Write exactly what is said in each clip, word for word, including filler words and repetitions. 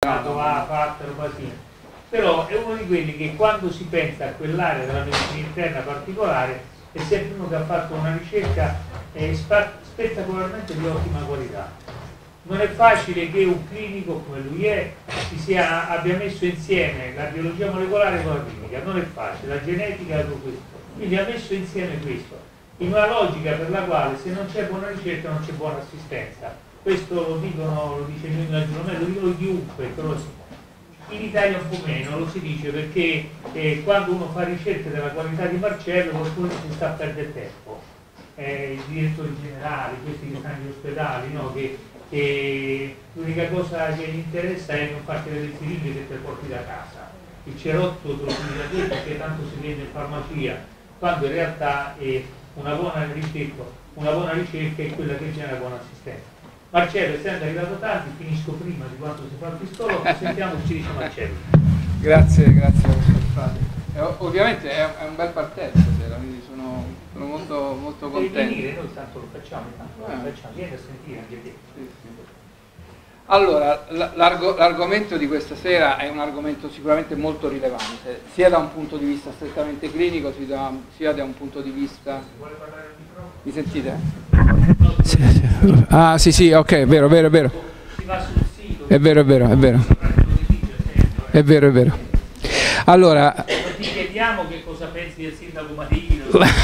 no, va fatta roba simile. Però è uno di quelli che quando si pensa a quell'area della medicina interna particolare è sempre uno che ha fatto una ricerca eh, spettacolarmente di ottima qualità. Non è facile che un clinico come lui è si sia, abbia messo insieme la biologia molecolare con la clinica, non è facile, la genetica con questo. Quindi ha messo insieme questo, in una logica per la quale se non c'è buona ricerca non c'è buona assistenza. Questo lo dicono, lo dice New England, lo dicono chiunque, però in Italia un po' meno, lo si dice perché eh, quando uno fa ricerche della qualità di Marcello qualcuno si sta a perdere tempo. Eh, I direttori generali, questi che stanno negli ospedali, no? che che l'unica cosa che gli interessa è non farti delle siringhe che te porti da casa, il cerotto te lo tiri da te perché tanto si vende in farmacia, quando in realtà è una buona ricerca, una buona ricerca è quella che genera buona assistenza. Marcello, essendo arrivato tardi, finisco prima di quanto si fa il pistolotto, sentiamo che ci dice Marcello. Grazie, grazie professor Frati. Eh, ovviamente è, è un bel parterre stasera, quindi sono, sono molto, molto contento. Devi venire, noi tanto lo facciamo, tanto lo eh. facciamo, vieni a sentire anche te. Sì, sì. Allora, l'argomento di questa sera è un argomento sicuramente molto rilevante, sia da un punto di vista strettamente clinico, sia da, sia da un punto di vista... Vuole parlare al microfono? Mi sentite? Sì, sì. Ah sì sì, ok, è vero, è vero, è vero. Si va sul sito. È vero, è vero, è vero. È vero, è vero. Allora... Ti chiediamo che cosa pensi del sindaco Marino.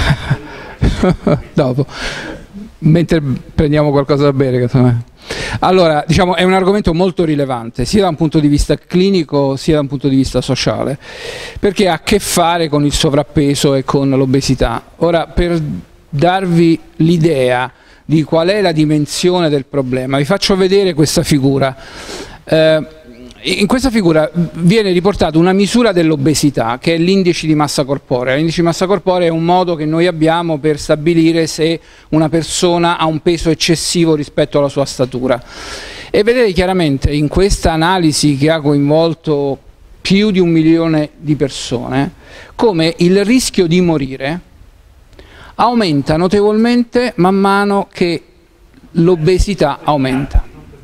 Dopo, mentre prendiamo qualcosa da bere. Che allora, diciamo, è un argomento molto rilevante, sia da un punto di vista clinico, sia da un punto di vista sociale, perché ha a che fare con il sovrappeso e con l'obesità. Ora, per darvi l'idea di qual è la dimensione del problema, vi faccio vedere questa figura. Eh, In questa figura viene riportata una misura dell'obesità, che è l'indice di massa corporea. L'indice di massa corporea è un modo che noi abbiamo per stabilire se una persona ha un peso eccessivo rispetto alla sua statura. E vedete chiaramente in questa analisi, che ha coinvolto più di un milione di persone, come il rischio di morire aumenta notevolmente man mano che l'obesità aumenta.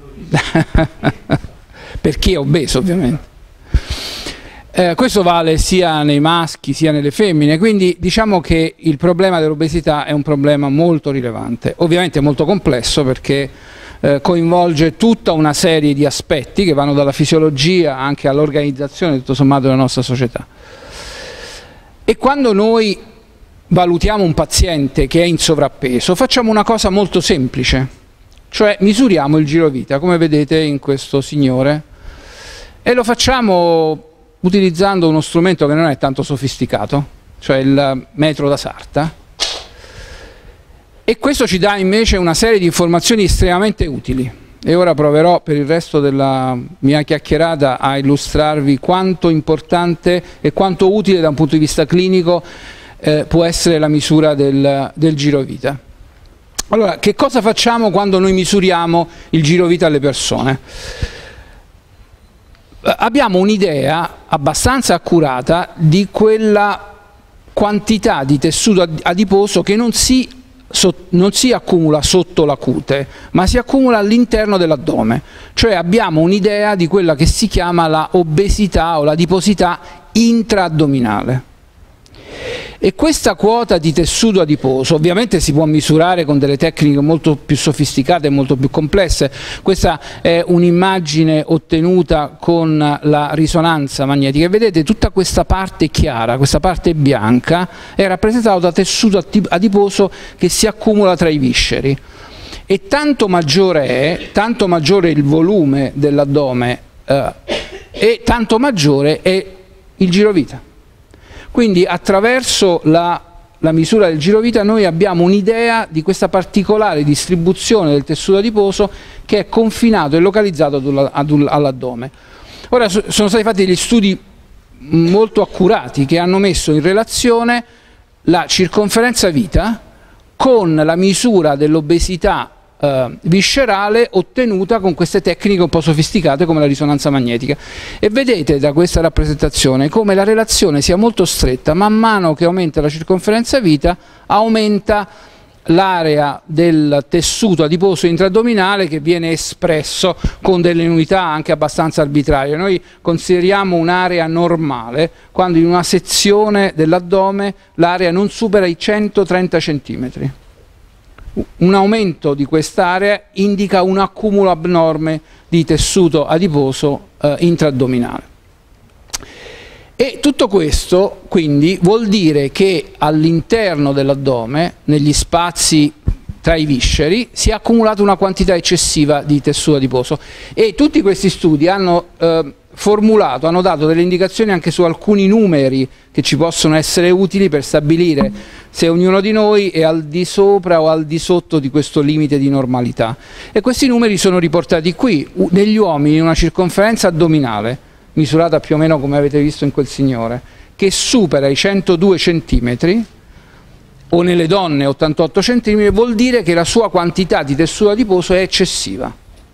Per chi è obeso, ovviamente. Eh, questo vale sia nei maschi sia nelle femmine, quindi diciamo che il problema dell'obesità è un problema molto rilevante, ovviamente molto complesso perché eh, coinvolge tutta una serie di aspetti che vanno dalla fisiologia anche all'organizzazione tutto sommato della nostra società. E quando noi valutiamo un paziente che è in sovrappeso facciamo una cosa molto semplice, cioè misuriamo il girovita, come vedete in questo signore, e lo facciamo utilizzando uno strumento che non è tanto sofisticato, cioè il metro da Sarta, e questo ci dà invece una serie di informazioni estremamente utili. E ora proverò per il resto della mia chiacchierata a illustrarvi quanto importante e quanto utile da un punto di vista clinico eh, può essere la misura del, del girovita. Allora, che cosa facciamo quando noi misuriamo il girovita alle persone? Abbiamo un'idea abbastanza accurata di quella quantità di tessuto adiposo che non si, so, non si accumula sotto la cute, ma si accumula all'interno dell'addome. Cioè abbiamo un'idea di quella che si chiama la obesità o l'adiposità intraaddominale. E questa quota di tessuto adiposo ovviamente si può misurare con delle tecniche molto più sofisticate e molto più complesse. Questa è un'immagine ottenuta con la risonanza magnetica e vedete tutta questa parte chiara, questa parte bianca è rappresentata da tessuto adiposo che si accumula tra i visceri, e tanto maggiore è, tanto maggiore il volume dell'addome eh, e tanto maggiore è il girovita. Quindi attraverso la, la misura del girovita noi abbiamo un'idea di questa particolare distribuzione del tessuto adiposo che è confinato e localizzato all'addome. Ora sono stati fatti degli studi molto accurati che hanno messo in relazione la circonferenza vita con la misura dell'obesità Uh, viscerale ottenuta con queste tecniche un po' sofisticate come la risonanza magnetica, e vedete da questa rappresentazione come la relazione sia molto stretta. Man mano che aumenta la circonferenza vita aumenta l'area del tessuto adiposo intraaddominale che viene espresso con delle unità anche abbastanza arbitrarie. Noi consideriamo un'area normale quando in una sezione dell'addome l'area non supera i centotrenta centimetri. Un aumento di quest'area indica un accumulo abnorme di tessuto adiposo eh, intraaddominale. E tutto questo quindi vuol dire che all'interno dell'addome, negli spazi tra i visceri, si è accumulata una quantità eccessiva di tessuto adiposo, e tutti questi studi hanno eh, formulato, hanno dato delle indicazioni anche su alcuni numeri che ci possono essere utili per stabilire se ognuno di noi è al di sopra o al di sotto di questo limite di normalità. E questi numeri sono riportati qui. Negli uomini una circonferenza addominale misurata più o meno come avete visto in quel signore, che supera i centodue centimetri, o nelle donne ottantotto centimetri, vuol dire che la sua quantità di tessuto adiposo è eccessiva.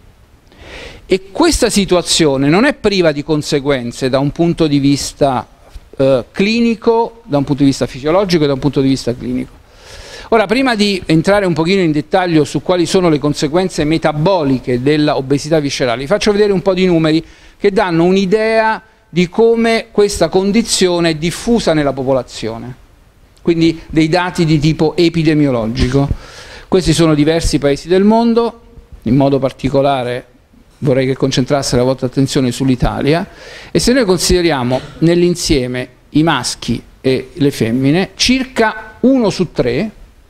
E questa situazione non è priva di conseguenze da un punto di vista eh, clinico, da un punto di vista fisiologico e da un punto di vista clinico. Ora, prima di entrare un pochino in dettaglio su quali sono le conseguenze metaboliche dell'obesità viscerale, vi faccio vedere un po' di numeri che danno un'idea di come questa condizione è diffusa nella popolazione, quindi dei dati di tipo epidemiologico. Questi sono diversi paesi del mondo, in modo particolare vorrei che concentrasse la vostra attenzione sull'Italia, e se noi consideriamo nell'insieme i maschi e le femmine, circa uno su tre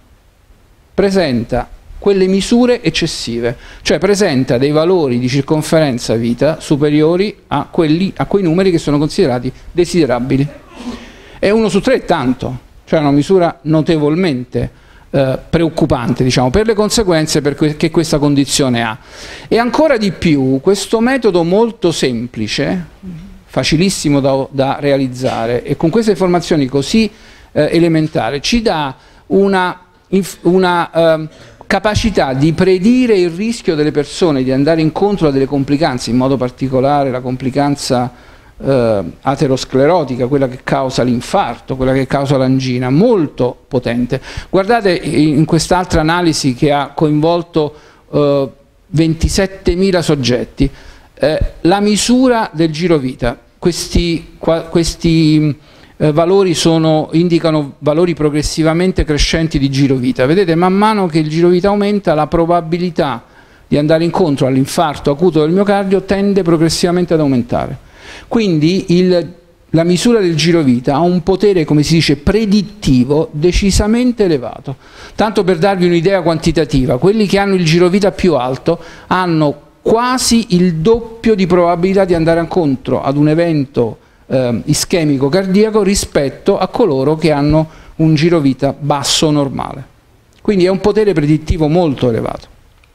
presenta quelle misure eccessive, cioè presenta dei valori di circonferenza vita superiori a, quelli, a quei numeri che sono considerati desiderabili. E uno su tre è tanto, cioè una misura notevolmente eh, preoccupante, diciamo, per le conseguenze per que che questa condizione ha. E ancora di più, questo metodo molto semplice, facilissimo da, da realizzare, e con queste informazioni così eh, elementari, ci dà una, una eh, capacità di predire il rischio delle persone di andare incontro a delle complicanze, in modo particolare la complicanza eh, aterosclerotica, quella che causa l'infarto, quella che causa l'angina, molto potente. Guardate in quest'altra analisi che ha coinvolto eh, ventisettemila soggetti, eh, la misura del girovita. Questi, qua, questi Eh, valori sono, indicano valori progressivamente crescenti di girovita. Vedete, man mano che il girovita aumenta, la probabilità di andare incontro all'infarto acuto del miocardio tende progressivamente ad aumentare. Quindi il, la misura del girovita ha un potere, come si dice, predittivo decisamente elevato. Tanto per darvi un'idea quantitativa, quelli che hanno il girovita più alto hanno quasi il doppio di probabilità di andare incontro ad un evento Eh, ischemico cardiaco rispetto a coloro che hanno un girovita basso normale. Quindi è un potere predittivo molto elevato,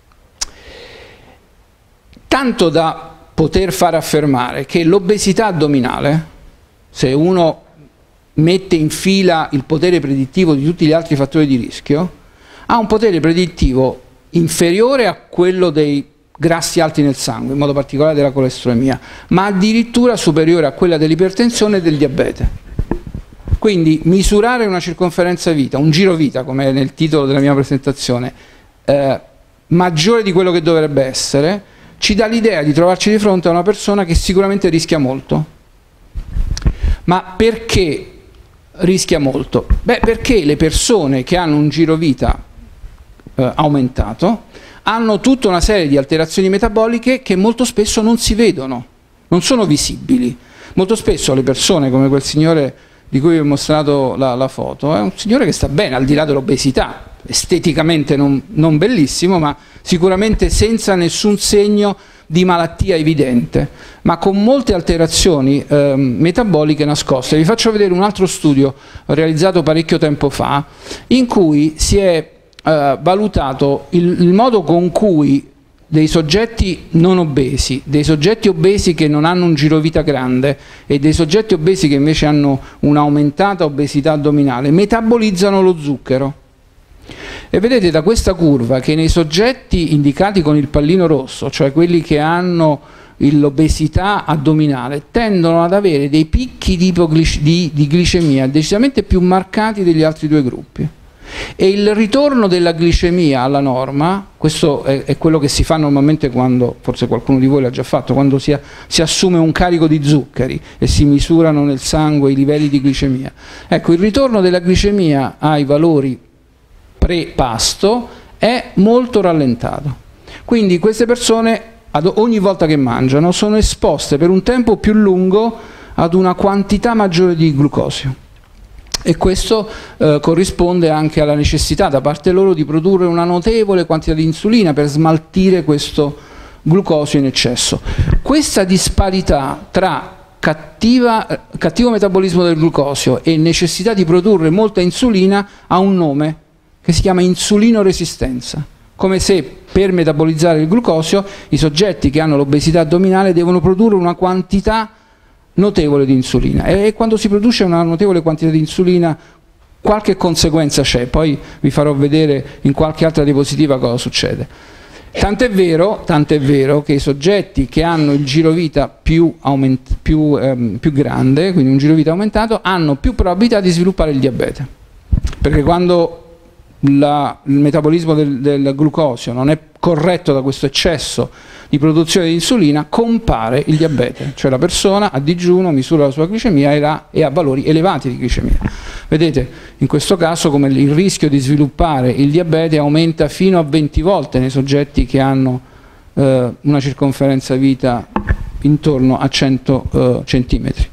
tanto da poter far affermare che l'obesità addominale, se uno mette in fila il potere predittivo di tutti gli altri fattori di rischio, ha un potere predittivo inferiore a quello dei grassi alti nel sangue, in modo particolare della colesterolemia, ma addirittura superiore a quella dell'ipertensione e del diabete. Quindi misurare una circonferenza vita, un giro vita, come è nel titolo della mia presentazione, eh, maggiore di quello che dovrebbe essere, ci dà l'idea di trovarci di fronte a una persona che sicuramente rischia molto. Ma perché rischia molto? Beh, perché le persone che hanno un giro vita eh, aumentato hanno tutta una serie di alterazioni metaboliche che molto spesso non si vedono, non sono visibili. Molto spesso le persone, come quel signore di cui vi ho mostrato la, la foto, è un signore che sta bene al di là dell'obesità, esteticamente non, non bellissimo, ma sicuramente senza nessun segno di malattia evidente, ma con molte alterazioni eh, metaboliche nascoste. Vi faccio vedere un altro studio realizzato parecchio tempo fa, in cui si è Uh, valutato il, il modo con cui dei soggetti non obesi, dei soggetti obesi che non hanno un girovita grande e dei soggetti obesi che invece hanno un'aumentata obesità addominale metabolizzano lo zucchero. E vedete da questa curva che nei soggetti indicati con il pallino rosso, cioè quelli che hanno l'obesità addominale, tendono ad avere dei picchi di, ipoglic- di, di glicemia decisamente più marcati degli altri due gruppi. E il ritorno della glicemia alla norma, questo è, è quello che si fa normalmente quando, forse qualcuno di voi l'ha già fatto, quando si, si assume un carico di zuccheri e si misurano nel sangue i livelli di glicemia. Ecco, il ritorno della glicemia ai valori pre-pasto è molto rallentato. Quindi queste persone ad ogni volta che mangiano sono esposte per un tempo più lungo ad una quantità maggiore di glucosio. E questo eh, corrisponde anche alla necessità da parte loro di produrre una notevole quantità di insulina per smaltire questo glucosio in eccesso. Questa disparità tra cattiva, cattivo metabolismo del glucosio e necessità di produrre molta insulina ha un nome che si chiama insulinoresistenza, come se per metabolizzare il glucosio i soggetti che hanno l'obesità addominale devono produrre una quantità notevole di insulina, e quando si produce una notevole quantità di insulina qualche conseguenza c'è, poi vi farò vedere in qualche altra diapositiva cosa succede. Tant'è vero, tant'è vero che i soggetti che hanno il girovita più, più, ehm, più grande, quindi un girovita aumentato, hanno più probabilità di sviluppare il diabete, perché quando la, il metabolismo del, del glucosio non è corretto da questo eccesso di produzione di insulina, compare il diabete, cioè la persona a digiuno misura la sua glicemia e, la, e ha valori elevati di glicemia. Vedete in questo caso come il rischio di sviluppare il diabete aumenta fino a venti volte nei soggetti che hanno eh, una circonferenza vita intorno a cento eh, centimetri.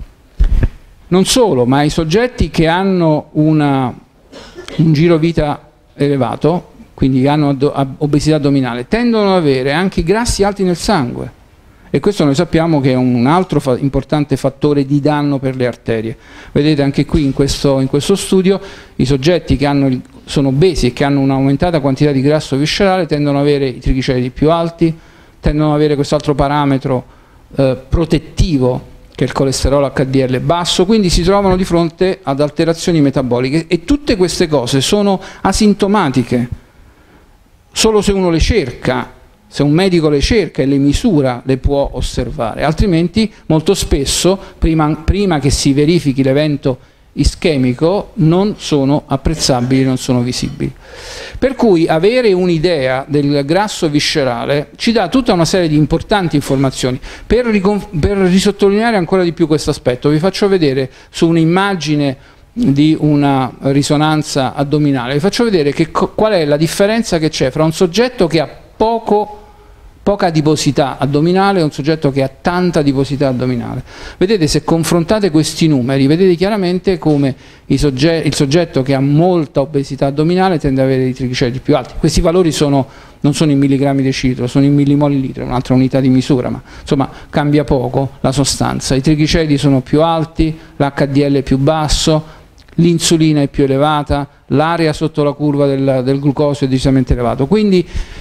Non solo, ma i soggetti che hanno una, un giro vita elevato, quindi hanno obesità addominale, tendono ad avere anche i grassi alti nel sangue, e questo noi sappiamo che è un altro fa- importante fattore di danno per le arterie. Vedete anche qui in questo, in questo studio i soggetti che hanno il, sono obesi e che hanno un'aumentata quantità di grasso viscerale tendono ad avere i trigliceridi più alti, tendono ad avere quest'altro parametro eh, protettivo che è il colesterolo acca di elle basso, quindi si trovano di fronte ad alterazioni metaboliche, e tutte queste cose sono asintomatiche. Solo se uno le cerca, se un medico le cerca e le misura, le può osservare, altrimenti molto spesso, prima, prima che si verifichi l'evento ischemico, non sono apprezzabili, non sono visibili. Per cui avere un'idea del grasso viscerale ci dà tutta una serie di importanti informazioni. Per, per risottolineare ancora di più questo aspetto, vi faccio vedere su un'immagine di una risonanza addominale, vi faccio vedere che, qual è la differenza che c'è fra un soggetto che ha poco, poca adiposità addominale e un soggetto che ha tanta adiposità addominale. Vedete, se confrontate questi numeri, vedete chiaramente come il soggetto, il soggetto che ha molta obesità addominale tende ad avere i trigliceridi più alti. Questi valori sono, non sono in milligrammi decilitro, sono in millimoli litro, un'altra unità di misura, ma insomma cambia poco la sostanza. I trigliceridi sono più alti, l'acca di elle è più basso, l'insulina è più elevata, l'area sotto la curva del, del glucosio è decisamente elevato. Quindi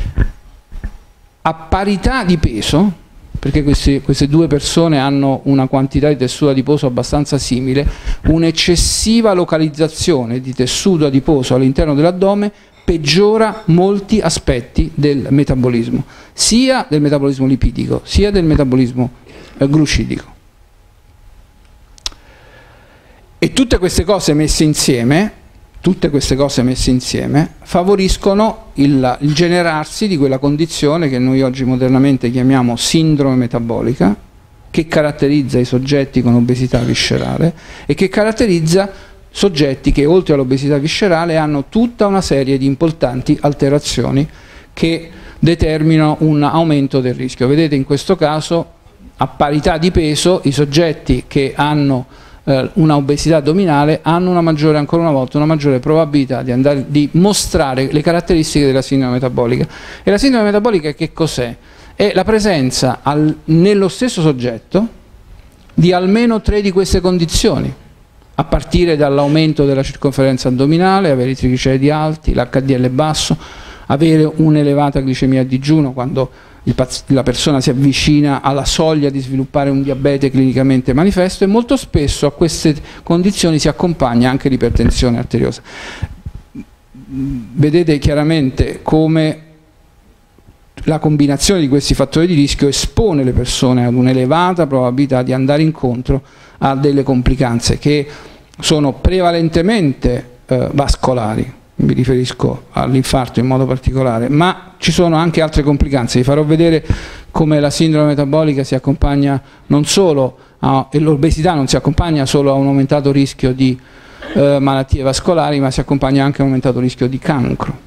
a parità di peso, perché queste, queste due persone hanno una quantità di tessuto adiposo abbastanza simile, un'eccessiva localizzazione di tessuto adiposo all'interno dell'addome peggiora molti aspetti del metabolismo, sia del metabolismo lipidico, sia del metabolismo eh, glucidico. E tutte queste cose messe insieme, tutte queste cose messe insieme favoriscono il, il generarsi di quella condizione che noi oggi modernamente chiamiamo sindrome metabolica, che caratterizza i soggetti con obesità viscerale e che caratterizza soggetti che oltre all'obesità viscerale hanno tutta una serie di importanti alterazioni che determinano un aumento del rischio. Vedete in questo caso a parità di peso i soggetti che hanno una obesità addominale hanno una maggiore, ancora una volta, una maggiore probabilità di, andare, di mostrare le caratteristiche della sindrome metabolica. E la sindrome metabolica che cos'è? È la presenza al, nello stesso soggetto di almeno tre di queste condizioni, a partire dall'aumento della circonferenza addominale, avere i trigliceridi alti, l'acca di elle basso, avere un'elevata glicemia a digiuno quando il, la persona si avvicina alla soglia di sviluppare un diabete clinicamente manifesto, e molto spesso a queste condizioni si accompagna anche l'ipertensione arteriosa. Vedete chiaramente come la combinazione di questi fattori di rischio espone le persone ad un'elevata probabilità di andare incontro a delle complicanze che sono prevalentemente eh, vascolari, mi riferisco all'infarto in modo particolare, ma ci sono anche altre complicanze. Vi farò vedere come la sindrome metabolica si accompagna non solo a, e l'obesità non si accompagna solo a un aumentato rischio di eh, malattie vascolari, ma si accompagna anche a un aumentato rischio di cancro.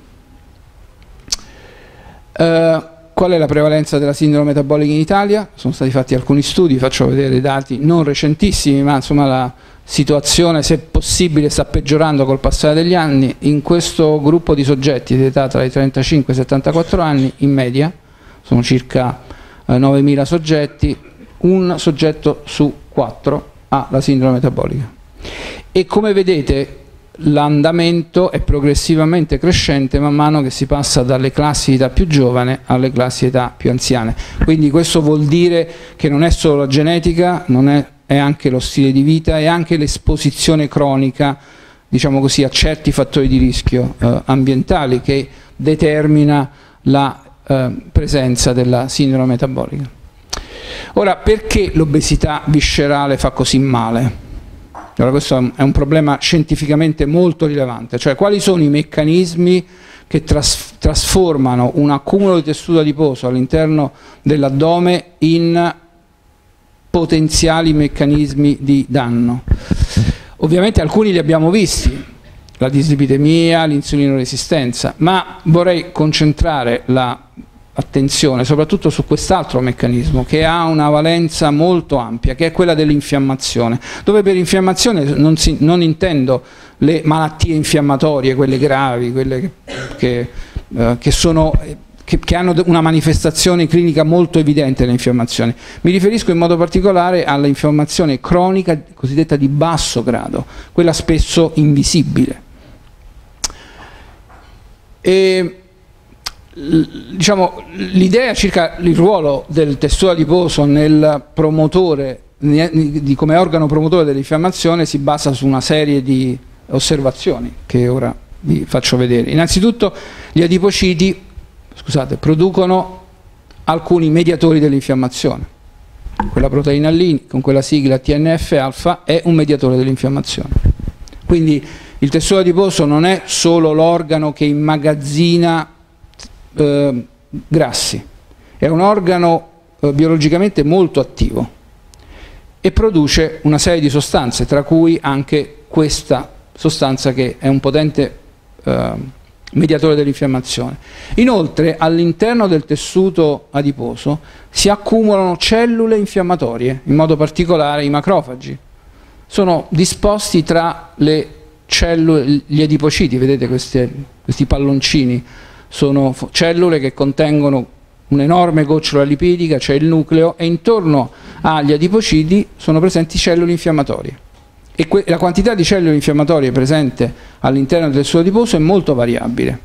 Eh, qual è la prevalenza della sindrome metabolica in Italia? Sono stati fatti alcuni studi, faccio vedere dati non recentissimi, ma insomma la situazione, se possibile, sta peggiorando col passare degli anni. In questo gruppo di soggetti di età tra i trentacinque e i settantaquattro anni, in media, sono circa eh, novemila soggetti, un soggetto su quattro ha la sindrome metabolica. E come vedete l'andamento è progressivamente crescente man mano che si passa dalle classi di età più giovane alle classi di età più anziane. Quindi questo vuol dire che non è solo la genetica, non è, è anche lo stile di vita e anche l'esposizione cronica, diciamo così, a certi fattori di rischio eh, ambientali che determina la eh, presenza della sindrome metabolica. Ora, perché l'obesità viscerale fa così male? Allora, questo è un problema scientificamente molto rilevante, cioè quali sono i meccanismi che tras trasformano un accumulo di tessuto adiposo all'interno dell'addome in potenziali meccanismi di danno. Ovviamente alcuni li abbiamo visti, la dislipidemia, l'insulinoresistenza, ma vorrei concentrare la attenzione soprattutto su quest'altro meccanismo che ha una valenza molto ampia, che è quella dell'infiammazione, dove per infiammazione non, si, non intendo le malattie infiammatorie, quelle gravi, quelle che, che, eh, che, sono, che, che hanno una manifestazione clinica molto evidente dell'infiammazione. Mi riferisco in modo particolare all'infiammazione cronica cosiddetta di basso grado, quella spesso invisibile. E, diciamo, l'idea circa il ruolo del tessuto adiposo nel promotore, di come organo promotore dell'infiammazione, si basa su una serie di osservazioni che ora vi faccio vedere. Innanzitutto gli adipociti, scusate, producono alcuni mediatori dell'infiammazione. Quella proteina lì, con quella sigla T N F alfa, è un mediatore dell'infiammazione. Quindi il tessuto adiposo non è solo l'organo che immagazzina Eh, grassi, è un organo eh, biologicamente molto attivo e produce una serie di sostanze, tra cui anche questa sostanza che è un potente eh, mediatore dell'infiammazione. Inoltre all'interno del tessuto adiposo si accumulano cellule infiammatorie, in modo particolare i macrofagi. Sono disposti tra le cellule, gli adipociti, vedete queste, questi palloncini, sono cellule che contengono un'enorme goccia lipidica, c'è il nucleo, e intorno agli adipociti sono presenti cellule infiammatorie. E la quantità di cellule infiammatorie presente all'interno del tessuto adiposo è molto variabile.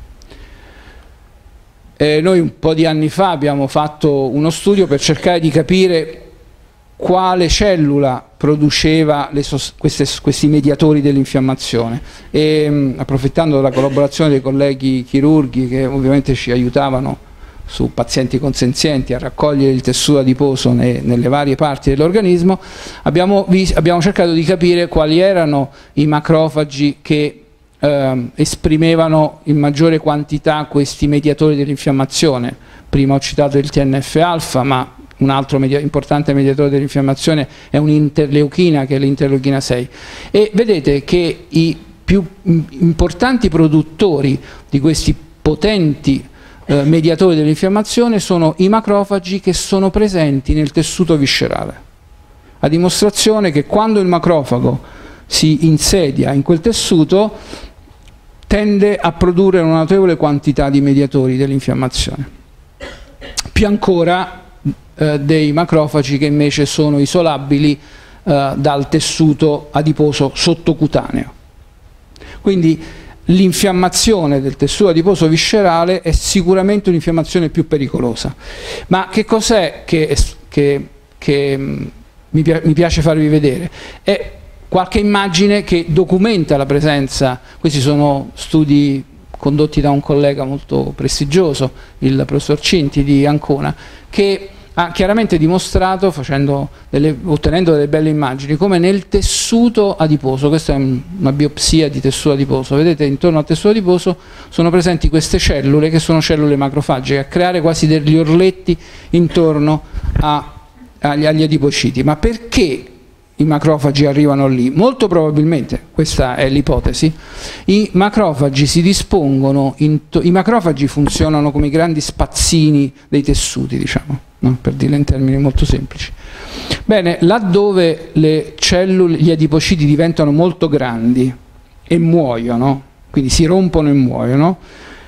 Eh, noi un po' di anni fa abbiamo fatto uno studio per cercare di capire quale cellula produceva le queste, questi mediatori dell'infiammazione e mh, approfittando della collaborazione dei colleghi chirurghi che ovviamente ci aiutavano su pazienti consenzienti a raccogliere il tessuto adiposo ne, nelle varie parti dell'organismo, abbiamo, abbiamo cercato di capire quali erano i macrofagi che eh, esprimevano in maggiore quantità questi mediatori dell'infiammazione. Prima ho citato il T N F alfa, ma un altro media, importante mediatore dell'infiammazione è un'interleuchina, che è l'interleuchina sei, e vedete che i più importanti produttori di questi potenti eh, mediatori dell'infiammazione sono i macrofagi che sono presenti nel tessuto viscerale, a dimostrazione che quando il macrofago si insedia in quel tessuto tende a produrre una notevole quantità di mediatori dell'infiammazione. Più ancora Eh, dei macrofagi che invece sono isolabili eh, dal tessuto adiposo sottocutaneo. Quindi l'infiammazione del tessuto adiposo viscerale è sicuramente un'infiammazione più pericolosa. Ma che cos'è che, che, che mi, mi piace farvi vedere? È qualche immagine che documenta la presenza, questi sono studi condotti da un collega molto prestigioso, il professor Cinti di Ancona, che ha chiaramente dimostrato, facendo delle, ottenendo delle belle immagini, come nel tessuto adiposo, questa è una biopsia di tessuto adiposo, vedete intorno al tessuto adiposo sono presenti queste cellule che sono cellule macrofagiche, a creare quasi degli orletti intorno a, agli, agli adipociti. Ma perché i macrofagi arrivano lì? Molto probabilmente, questa è l'ipotesi, i macrofagi si dispongono, in i macrofagi funzionano come i grandi spazzini dei tessuti, diciamo, no? Per dirlo in termini molto semplici. Bene, laddove le cellule, gli adipociti diventano molto grandi e muoiono, quindi si rompono e muoiono,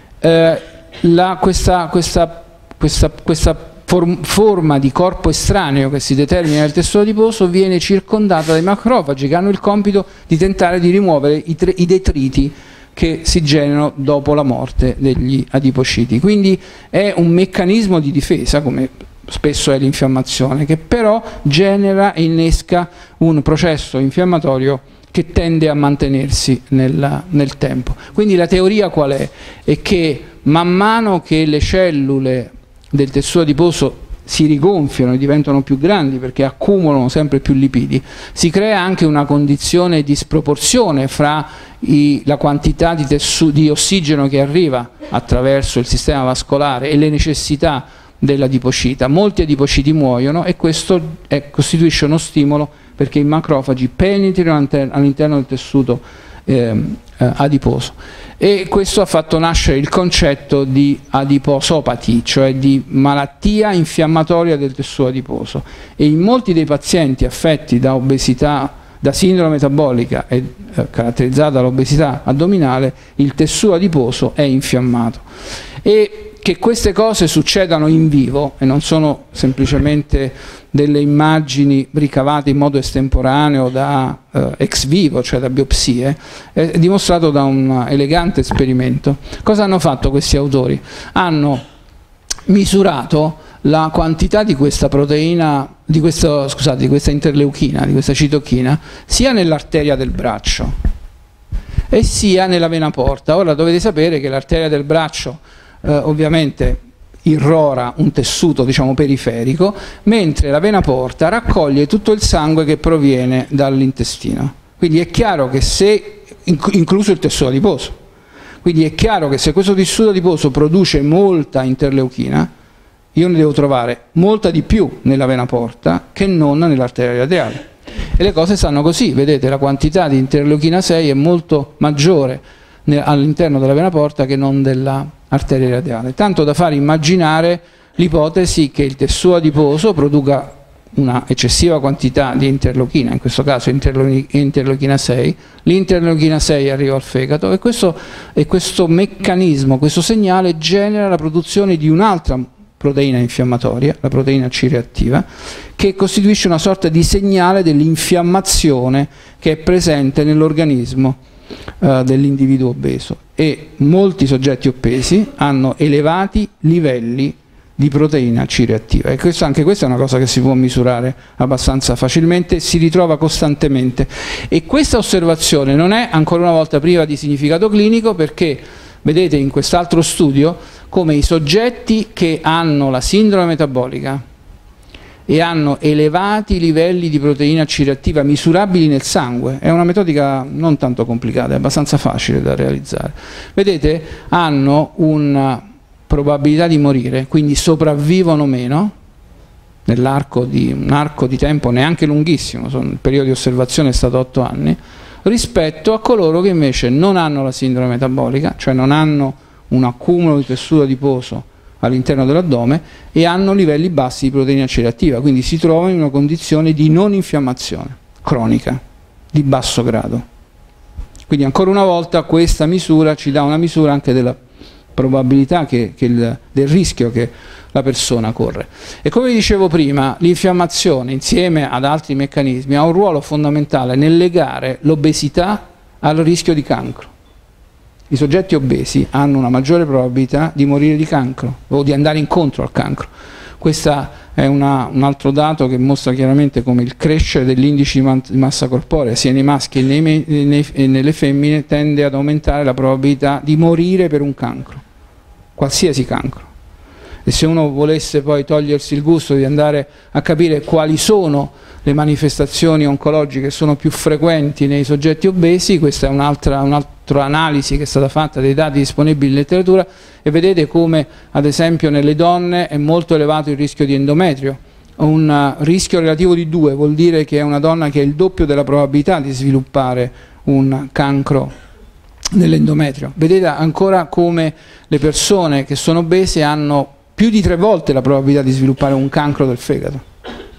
eh, la, questa, questa, questa, questa forma di corpo estraneo che si determina nel tessuto adiposo viene circondata dai macrofagi che hanno il compito di tentare di rimuovere i, i detriti che si generano dopo la morte degli adipociti. Quindi è un meccanismo di difesa, come spesso è l'infiammazione, che però genera e innesca un processo infiammatorio che tende a mantenersi nel, nel tempo. Quindi la teoria qual è? È che man mano che le cellule del tessuto adiposo si rigonfiano e diventano più grandi perché accumulano sempre più lipidi, si crea anche una condizione di sproporzione fra i, la quantità di, di ossigeno che arriva attraverso il sistema vascolare e le necessità dell'adipocita. Molti adipociti muoiono e questo è, costituisce uno stimolo perché i macrofagi penetrino all'interno del tessuto eh, eh, adiposo. E questo ha fatto nascere il concetto di adiposopati, cioè di malattia infiammatoria del tessuto adiposo, e in molti dei pazienti affetti da obesità, da sindrome metabolica e eh, caratterizzata dall'obesità addominale, il tessuto adiposo è infiammato. E che queste cose succedano in vivo e non sono semplicemente delle immagini ricavate in modo estemporaneo da eh, ex vivo, cioè da biopsie, è dimostrato da un elegante esperimento. Cosa hanno fatto questi autori? Hanno misurato la quantità di questa proteina, di, questo, scusate, di questa interleuchina, di questa citochina, sia nell'arteria del braccio e sia nella vena porta. Ora dovete sapere che l'arteria del braccio Eh, ovviamente irrora un tessuto, diciamo, periferico, mentre la vena porta raccoglie tutto il sangue che proviene dall'intestino. Quindi è chiaro che se, incluso il tessuto adiposo, quindi è chiaro che se questo tessuto adiposo produce molta interleuchina, io ne devo trovare molta di più nella vena porta che non nell'arteria radiale. E le cose stanno così, vedete, la quantità di interleuchina sei è molto maggiore all'interno della vena porta che non della arteria radiale, tanto da far immaginare l'ipotesi che il tessuto adiposo produca una eccessiva quantità di interleuchina, in questo caso interleuchina sei, l'interleuchina sei arriva al fegato e questo, e questo meccanismo, questo segnale genera la produzione di un'altra proteina infiammatoria, la proteina C reattiva, che costituisce una sorta di segnale dell'infiammazione che è presente nell'organismo Uh, dell'individuo obeso, e molti soggetti obesi hanno elevati livelli di proteina C reattiva, e questo, anche questa è una cosa che si può misurare abbastanza facilmente, si ritrova costantemente, e questa osservazione non è ancora una volta priva di significato clinico, perché vedete in quest'altro studio come i soggetti che hanno la sindrome metabolica e hanno elevati livelli di proteina C reattiva misurabili nel sangue, è una metodica non tanto complicata, è abbastanza facile da realizzare, vedete, hanno una probabilità di morire, quindi sopravvivono meno nell'arco di un arco di tempo neanche lunghissimo, il periodo di osservazione è stato otto anni, rispetto a coloro che invece non hanno la sindrome metabolica, cioè non hanno un accumulo di tessuto adiposo all'interno dell'addome e hanno livelli bassi di proteina C reattiva, quindi si trovano in una condizione di non infiammazione cronica di basso grado. Quindi ancora una volta questa misura ci dà una misura anche della probabilità che, che il, del rischio che la persona corre. E come vi dicevo prima, l'infiammazione insieme ad altri meccanismi ha un ruolo fondamentale nel legare l'obesità al rischio di cancro. I soggetti obesi hanno una maggiore probabilità di morire di cancro o di andare incontro al cancro. Questo è una, un altro dato che mostra chiaramente come il crescere dell'indice di massa corporea sia nei maschi che nei, nei, e nelle femmine tende ad aumentare la probabilità di morire per un cancro, qualsiasi cancro. e se uno volesse poi togliersi il gusto di andare a capire quali sono le manifestazioni oncologiche che sono più frequenti nei soggetti obesi, questa è un'altra un'altra analisi che è stata fatta dei dati disponibili in letteratura, e vedete come ad esempio nelle donne è molto elevato il rischio di endometrio. Un rischio relativo di due vuol dire che è una donna che ha il doppio della probabilità di sviluppare un cancro dell'endometrio. Vedete ancora come le persone che sono obese hanno più di tre volte la probabilità di sviluppare un cancro del fegato.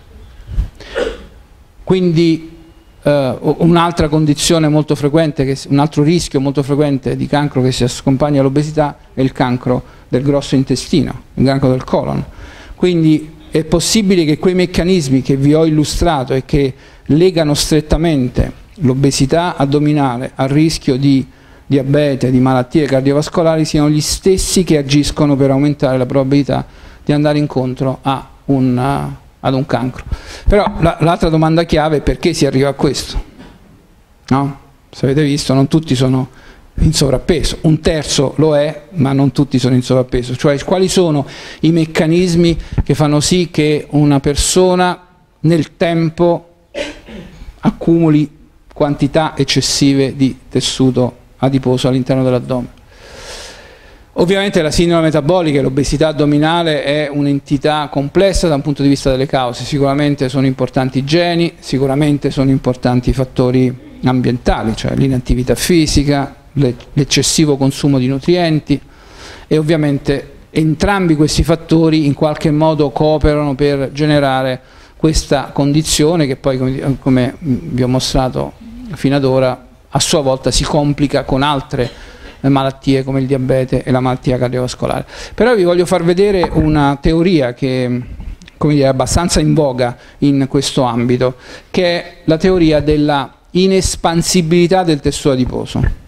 Quindi eh, un'altra condizione molto frequente, che, un altro rischio molto frequente di cancro che si accompagna all'obesità è il cancro del grosso intestino, il cancro del colon. Quindi è possibile che quei meccanismi che vi ho illustrato e che legano strettamente l'obesità addominale al rischio di diabete, di malattie cardiovascolari, siano gli stessi che agiscono per aumentare la probabilità di andare incontro a un, ad un cancro. Però l'altra domanda chiave è perché si arriva a questo? No? Se avete visto, non tutti sono in sovrappeso, un terzo lo è, ma non tutti sono in sovrappeso. Cioè, quali sono i meccanismi che fanno sì che una persona nel tempo accumuli quantità eccessive di tessuto adiposo all'interno dell'addome? Ovviamente la sindrome metabolica e l'obesità addominale è un'entità complessa da un punto di vista delle cause. Sicuramente sono importanti i geni, sicuramente sono importanti i fattori ambientali, cioè l'inattività fisica, l'eccessivo consumo di nutrienti, e ovviamente entrambi questi fattori in qualche modo cooperano per generare questa condizione che poi, come, come vi ho mostrato fino ad ora, a sua volta si complica con altre malattie come il diabete e la malattia cardiovascolare. Però vi voglio far vedere una teoria che, come dire, è abbastanza in voga in questo ambito, che è la teoria della inespansibilità del tessuto adiposo.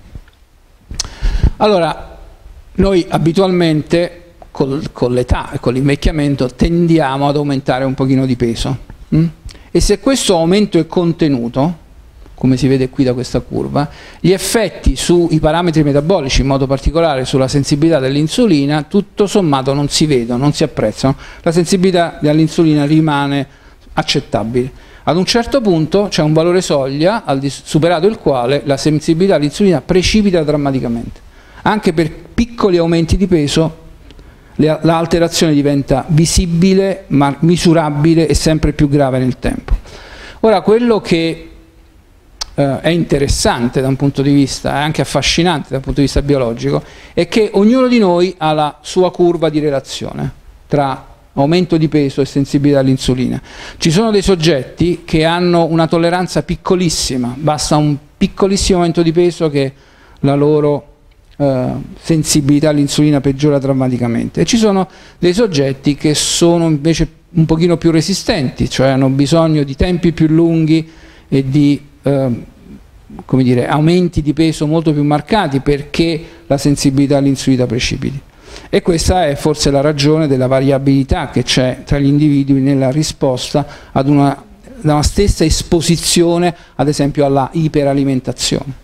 Allora, noi abitualmente col, con l'età e con l'invecchiamento tendiamo ad aumentare un pochino di peso, hm? E se questo aumento è contenuto, come si vede qui da questa curva, gli effetti sui parametri metabolici, in modo particolare sulla sensibilità dell'insulina, tutto sommato non si vedono, non si apprezzano. La sensibilità dell'insulina rimane accettabile. Ad un certo punto c'è un valore soglia al di, superato il quale la sensibilità all'insulina precipita drammaticamente. Anche per piccoli aumenti di peso l'alterazione diventa visibile, ma misurabile e sempre più grave nel tempo. Ora, quello che eh, è interessante da un punto di vista, è anche affascinante da un punto di vista biologico, è che ognuno di noi ha la sua curva di relazione tra aumento di peso e sensibilità all'insulina. Ci sono dei soggetti che hanno una tolleranza piccolissima, basta un piccolissimo aumento di peso che la loro eh, sensibilità all'insulina peggiora drammaticamente, e ci sono dei soggetti che sono invece un pochino più resistenti, cioè hanno bisogno di tempi più lunghi e di eh, come dire, aumenti di peso molto più marcati perché la sensibilità all'insulina precipiti. E questa è forse la ragione della variabilità che c'è tra gli individui nella risposta ad una, una stessa esposizione, ad esempio alla iperalimentazione.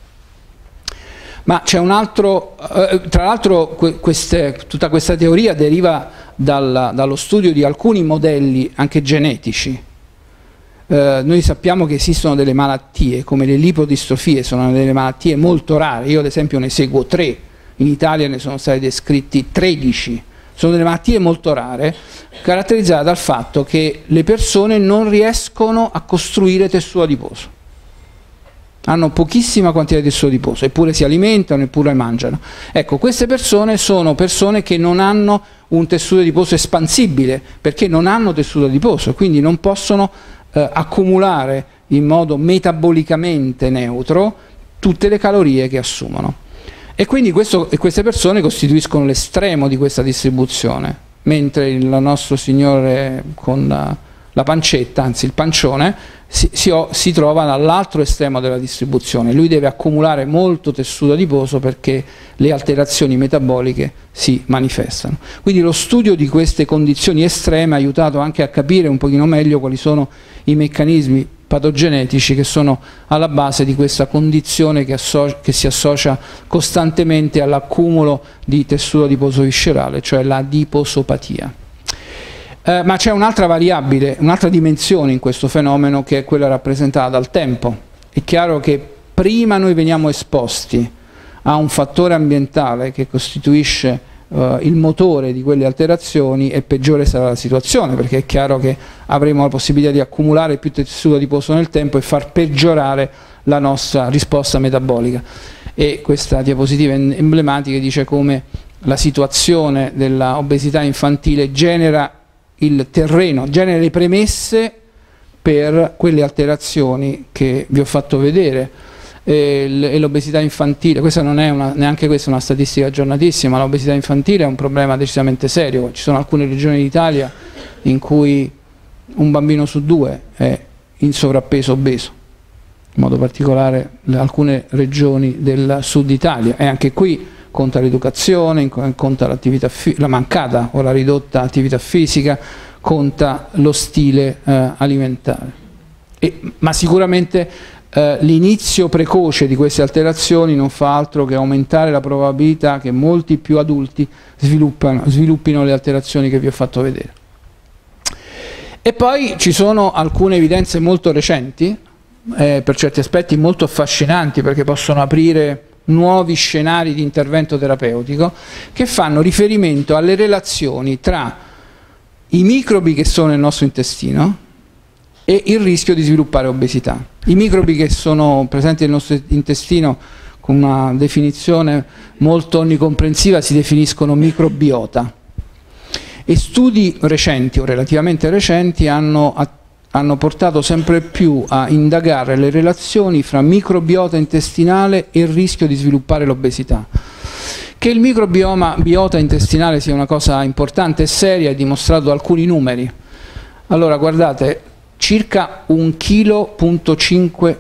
Ma c'è un altro, eh, tra l'altro queste, tutta questa teoria deriva dal, dallo studio di alcuni modelli anche genetici. Eh, noi sappiamo che esistono delle malattie come le lipodistrofie, sono delle malattie molto rare, io ad esempio ne seguo tre. In Italia ne sono stati descritti tredici, sono delle malattie molto rare, caratterizzate dal fatto che le persone non riescono a costruire tessuto adiposo. Hanno pochissima quantità di tessuto adiposo, eppure si alimentano, eppure mangiano. Ecco, queste persone sono persone che non hanno un tessuto adiposo espansibile, perché non hanno tessuto adiposo, quindi non possono eh, accumulare in modo metabolicamente neutro tutte le calorie che assumono. E quindi questo, queste persone costituiscono l'estremo di questa distribuzione, mentre il nostro Signore con la, la pancetta, anzi il pancione, si, si, si trova dall'altro estremo della distribuzione. Lui deve accumulare molto tessuto adiposo perché le alterazioni metaboliche si manifestano. Quindi lo studio di queste condizioni estreme ha aiutato anche a capire un pochino meglio quali sono i meccanismi patogenetici che sono alla base di questa condizione che, che si associa costantemente all'accumulo di tessuto adiposo viscerale, cioè l'adiposopatia. Eh, ma c'è un'altra variabile, un'altra dimensione in questo fenomeno, che è quella rappresentata dal tempo. È chiaro che prima noi veniamo esposti a un fattore ambientale che costituisce eh, il motore di quelle alterazioni, e peggiore sarà la situazione, perché è chiaro che avremo la possibilità di accumulare più tessuto adiposo nel tempo e far peggiorare la nostra risposta metabolica. E questa diapositiva emblematica dice come la situazione dell'obesità infantile genera il terreno, genera le premesse per quelle alterazioni che vi ho fatto vedere. E l'obesità infantile, questa non è una, neanche questa una statistica aggiornatissima, l'obesità infantile è un problema decisamente serio. Ci sono alcune regioni d'Italia in cui un bambino su due è in sovrappeso obeso, in modo particolare alcune regioni del sud Italia, e anche qui conta l'educazione, conta l'attività, la mancata o la ridotta attività fisica, conta lo stile eh, alimentare. E, ma sicuramente eh, l'inizio precoce di queste alterazioni non fa altro che aumentare la probabilità che molti più adulti sviluppino le alterazioni che vi ho fatto vedere. E poi ci sono alcune evidenze molto recenti, eh, per certi aspetti molto affascinanti, perché possono aprire nuovi scenari di intervento terapeutico, che fanno riferimento alle relazioni tra i microbi che sono nel nostro intestino e il rischio di sviluppare obesità. I microbi che sono presenti nel nostro intestino, con una definizione molto onnicomprensiva, si definiscono microbiota, e studi recenti o relativamente recenti hanno attivato hanno portato sempre più a indagare le relazioni fra microbiota intestinale e il rischio di sviluppare l'obesità. Che il microbioma biota intestinale sia una cosa importante e seria è dimostrato da alcuni numeri. Allora, guardate, circa un chilo virgola cinque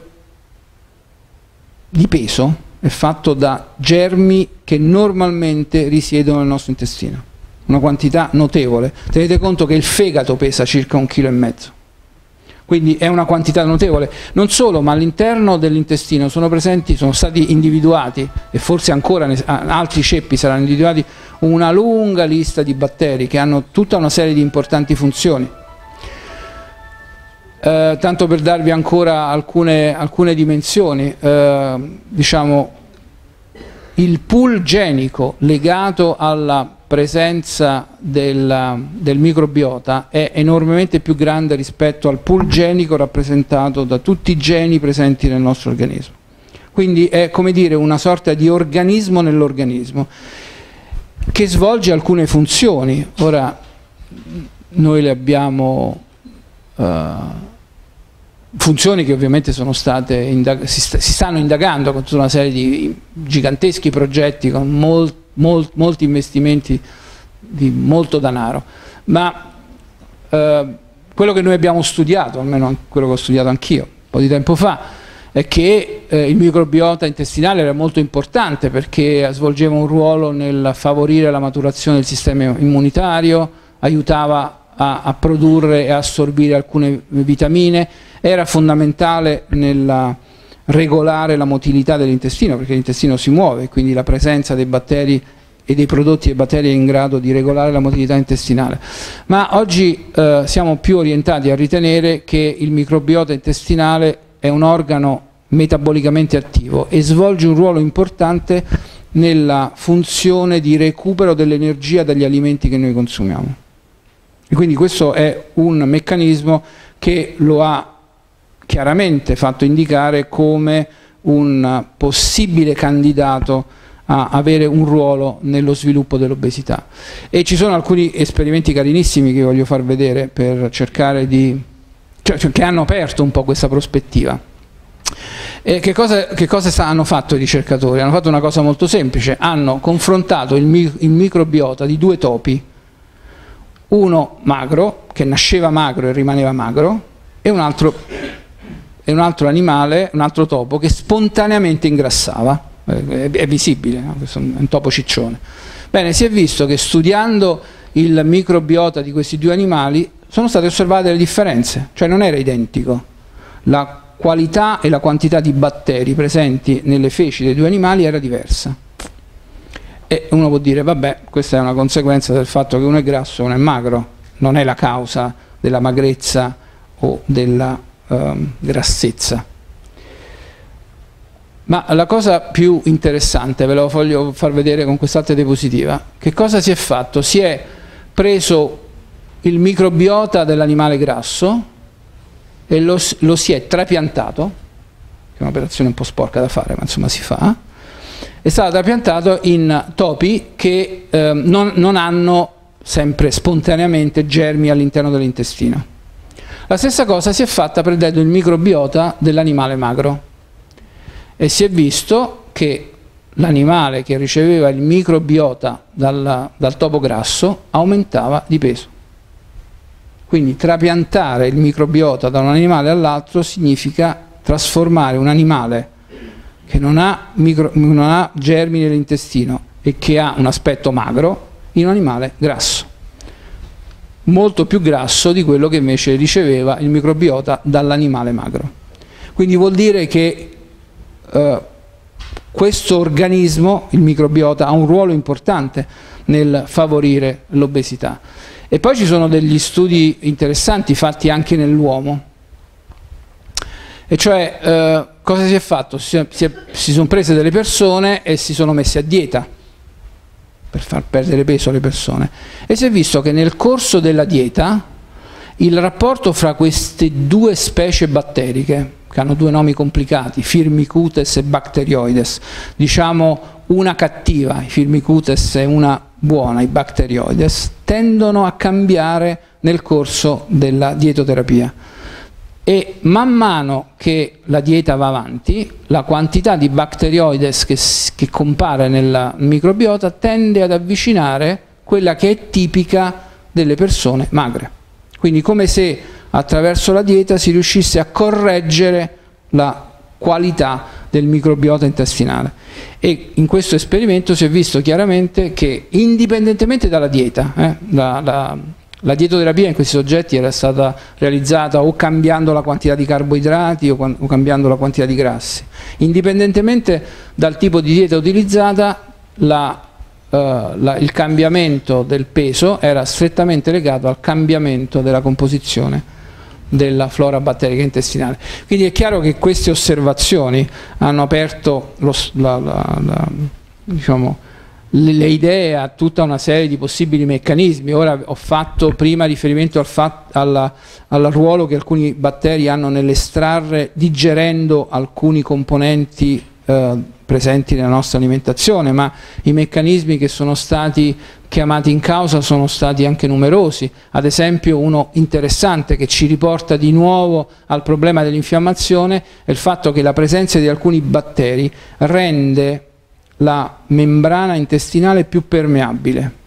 di peso è fatto da germi che normalmente risiedono nel nostro intestino, una quantità notevole. Tenete conto che il fegato pesa circa un chilo e mezzo. Quindi è una quantità notevole. Non solo, ma all'interno dell'intestino sono presenti, sono stati individuati, e forse ancora altri ceppi saranno individuati, una lunga lista di batteri che hanno tutta una serie di importanti funzioni. Eh, tanto per darvi ancora alcune, alcune dimensioni, eh, diciamo, il pool genico legato alla presenza del, del microbiota è enormemente più grande rispetto al pool genico rappresentato da tutti i geni presenti nel nostro organismo. Quindi è, come dire, una sorta di organismo nell'organismo che svolge alcune funzioni. Ora noi le abbiamo, uh, funzioni che ovviamente sono state si, st si stanno indagando con tutta una serie di giganteschi progetti con molti Mol, molti investimenti di molto denaro, ma eh, quello che noi abbiamo studiato, almeno quello che ho studiato anch'io un po' di tempo fa, è che eh, il microbiota intestinale era molto importante perché svolgeva un ruolo nel favorire la maturazione del sistema immunitario, aiutava a, a produrre e assorbire alcune vitamine, era fondamentale nella regolare la motilità dell'intestino, perché l'intestino si muove, quindi la presenza dei batteri e dei prodotti dei batteri è in grado di regolare la motilità intestinale. Ma oggi eh, siamo più orientati a ritenere che il microbiota intestinale è un organo metabolicamente attivo e svolge un ruolo importante nella funzione di recupero dell'energia dagli alimenti che noi consumiamo. E quindi questo è un meccanismo che lo ha chiaramente fatto indicare come un possibile candidato a avere un ruolo nello sviluppo dell'obesità. E ci sono alcuni esperimenti carinissimi che voglio far vedere per cercare di, cioè, che hanno aperto un po' questa prospettiva. E che cosa, che cosa hanno fatto i ricercatori? Hanno fatto una cosa molto semplice: hanno confrontato il, il microbiota di due topi, uno magro, che nasceva magro e rimaneva magro, e un altro e un altro animale, un altro topo, che spontaneamente ingrassava. È, è visibile, no? Questo è un topo ciccione. Bene, si è visto che studiando il microbiota di questi due animali sono state osservate delle differenze, cioè non era identico. La qualità e la quantità di batteri presenti nelle feci dei due animali era diversa. E uno può dire, vabbè, questa è una conseguenza del fatto che uno è grasso e uno è magro. non è la causa della magrezza o della um, grassezza. Ma la cosa più interessante, ve lo voglio far vedere con quest'altra diapositiva, che cosa si è fatto? Si è preso il microbiota dell'animale grasso e lo, lo si è trapiantato, che è un'operazione un po' sporca da fare, ma insomma si fa, è stato trapiantato in topi che eh, non, non hanno sempre spontaneamente germi all'interno dell'intestino. La stessa cosa si è fatta prendendo il microbiota dell'animale magro e si è visto che l'animale che riceveva il microbiota dal, dal topo grasso aumentava di peso. Quindi trapiantare il microbiota da un animale all'altro significa trasformare un animale che non ha, micro, non ha germi nell'intestino e che ha un aspetto magro in un animale grasso, molto più grasso di quello che invece riceveva il microbiota dall'animale magro. Quindi vuol dire che eh, questo organismo, il microbiota, ha un ruolo importante nel favorire l'obesità. E poi ci sono degli studi interessanti fatti anche nell'uomo, e cioè eh, cosa si è fatto? Si, è, si, è, si sono prese delle persone e si sono messe a dieta per far perdere peso alle persone e si è visto che nel corso della dieta il rapporto fra queste due specie batteriche, che hanno due nomi complicati, Firmicutes e Bacteroides, diciamo una cattiva, i Firmicutes, e una buona, i Bacteroides, tendono a cambiare nel corso della dietoterapia. E man mano che la dieta va avanti, la quantità di Bacteroides che, che compare nel microbiota tende ad avvicinare quella che è tipica delle persone magre. Quindi come se attraverso la dieta si riuscisse a correggere la qualità del microbiota intestinale. E in questo esperimento si è visto chiaramente che indipendentemente dalla dieta, eh, la, la, la dietoterapia in questi soggetti era stata realizzata o cambiando la quantità di carboidrati o, o cambiando la quantità di grassi. Indipendentemente dal tipo di dieta utilizzata, la, uh, la, il cambiamento del peso era strettamente legato al cambiamento della composizione della flora batterica intestinale. Quindi è chiaro che queste osservazioni hanno aperto lo, la, la, la, diciamo, le, le idee a tutta una serie di possibili meccanismi. Ora ho fatto prima riferimento al, fat, alla, al ruolo che alcuni batteri hanno nell'estrarre, digerendo alcuni componenti eh, presenti nella nostra alimentazione, ma i meccanismi che sono stati chiamati in causa sono stati anche numerosi. Ad esempio, uno interessante che ci riporta di nuovo al problema dell'infiammazione è il fatto che la presenza di alcuni batteri rende la membrana intestinale più permeabile.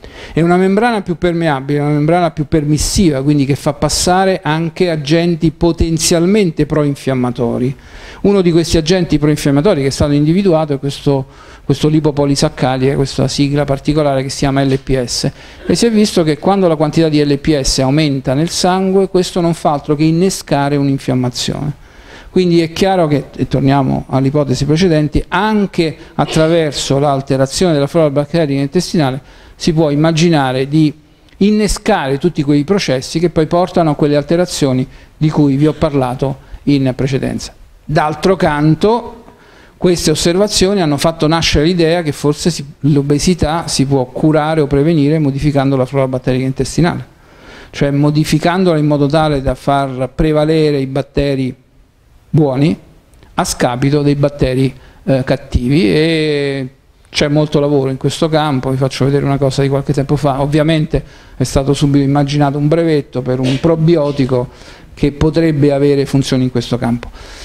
E una membrana più permeabile è una membrana più permissiva, quindi che fa passare anche agenti potenzialmente proinfiammatori. Uno di questi agenti proinfiammatori che è stato individuato è questo, questo lipopolisaccaride, questa sigla particolare che si chiama L P S, e si è visto che quando la quantità di L P S aumenta nel sangue, questo non fa altro che innescare un'infiammazione. Quindi è chiaro che, e torniamo all'ipotesi precedenti, anche attraverso l'alterazione della flora batterica intestinale si può immaginare di innescare tutti quei processi che poi portano a quelle alterazioni di cui vi ho parlato in precedenza. D'altro canto, queste osservazioni hanno fatto nascere l'idea che forse l'obesità si può curare o prevenire modificando la flora batterica intestinale, cioè modificandola in modo tale da far prevalere i batteri buoni a scapito dei batteri eh, cattivi. E c'è molto lavoro in questo campo. Vi faccio vedere una cosa di qualche tempo fa. Ovviamente è stato subito immaginato un brevetto per un probiotico che potrebbe avere funzioni in questo campo.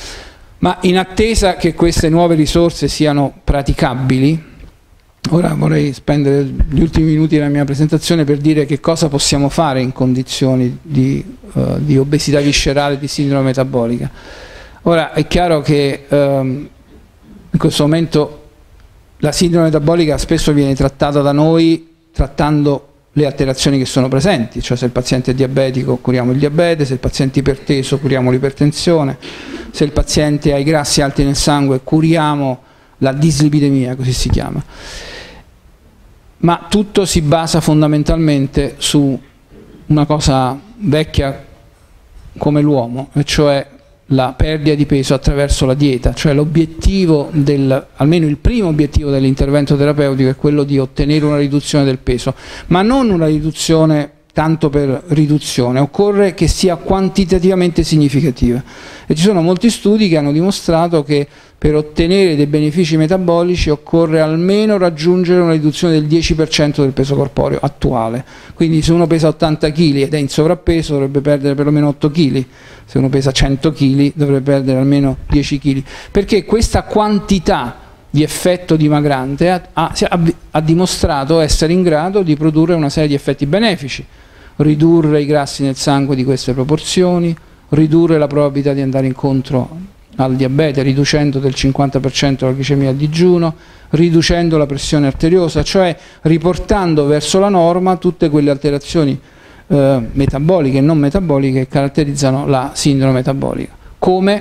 Ma in attesa che queste nuove risorse siano praticabili, ora vorrei spendere gli ultimi minuti della mia presentazione per dire che cosa possiamo fare in condizioni di, uh, di obesità viscerale e di sindrome metabolica. Ora è chiaro che um, in questo momento la sindrome metabolica spesso viene trattata da noi trattando le alterazioni che sono presenti, cioè se il paziente è diabetico curiamo il diabete, se il paziente è iperteso curiamo l'ipertensione, se il paziente ha i grassi alti nel sangue curiamo la dislipidemia, così si chiama. Ma tutto si basa fondamentalmente su una cosa vecchia come l'uomo, e cioè la perdita di peso attraverso la dieta, cioè l'obiettivo del, almeno il primo obiettivo dell'intervento terapeutico è quello di ottenere una riduzione del peso, ma non una riduzione tanto per riduzione, occorre che sia quantitativamente significativa. E ci sono molti studi che hanno dimostrato che per ottenere dei benefici metabolici occorre almeno raggiungere una riduzione del dieci per cento del peso corporeo attuale. Quindi se uno pesa ottanta chili ed è in sovrappeso dovrebbe perdere perlomeno otto chili, se uno pesa cento chili dovrebbe perdere almeno dieci chili, perché questa quantità di effetto dimagrante ha, ha, ha dimostrato essere in grado di produrre una serie di effetti benefici: ridurre i grassi nel sangue di queste proporzioni, ridurre la probabilità di andare incontro al diabete riducendo del cinquanta per cento la glicemia a digiuno, riducendo la pressione arteriosa, cioè riportando verso la norma tutte quelle alterazioni eh, metaboliche e non metaboliche che caratterizzano la sindrome metabolica, come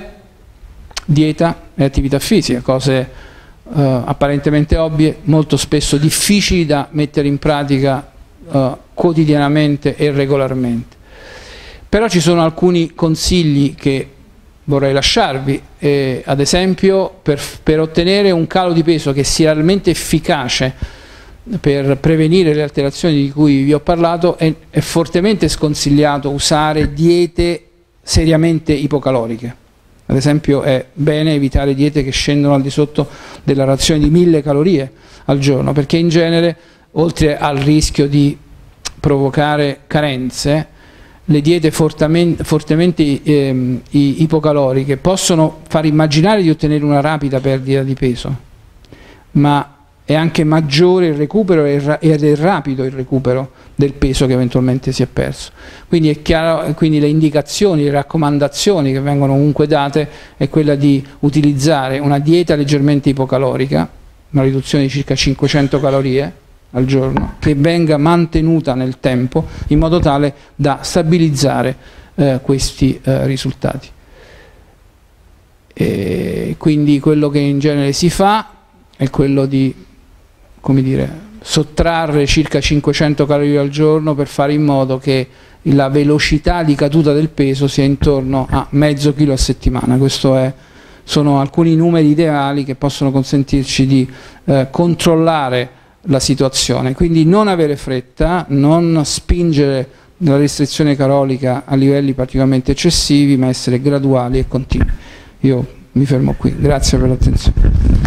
dieta e attività fisica, cose eh, apparentemente ovvie, molto spesso difficili da mettere in pratica eh, quotidianamente e regolarmente. Però ci sono alcuni consigli che vorrei lasciarvi, eh, ad esempio per, per ottenere un calo di peso che sia realmente efficace per prevenire le alterazioni di cui vi ho parlato, è, è fortemente sconsigliato usare diete seriamente ipocaloriche. Ad esempio è bene evitare diete che scendono al di sotto della razione di mille calorie al giorno, perché in genere, oltre al rischio di provocare carenze, le diete fortemente, fortemente eh, ipocaloriche possono far immaginare di ottenere una rapida perdita di peso, ma è anche maggiore il recupero ed è rapido il recupero del peso che eventualmente si è perso. Quindi è chiaro, quindi le indicazioni, le raccomandazioni che vengono comunque date è quella di utilizzare una dieta leggermente ipocalorica, una riduzione di circa cinquecento calorie al giorno, che venga mantenuta nel tempo in modo tale da stabilizzare eh, questi eh, risultati. E quindi quello che in genere si fa è quello di, come dire, sottrarre circa cinquecento calorie al giorno per fare in modo che la velocità di caduta del peso sia intorno a mezzo chilo a settimana. Questo è, sono alcuni numeri ideali che possono consentirci di eh, controllare la situazione, quindi non avere fretta, non spingere la restrizione calorica a livelli particolarmente eccessivi, ma essere graduali e continui. Io mi fermo qui, grazie per l'attenzione.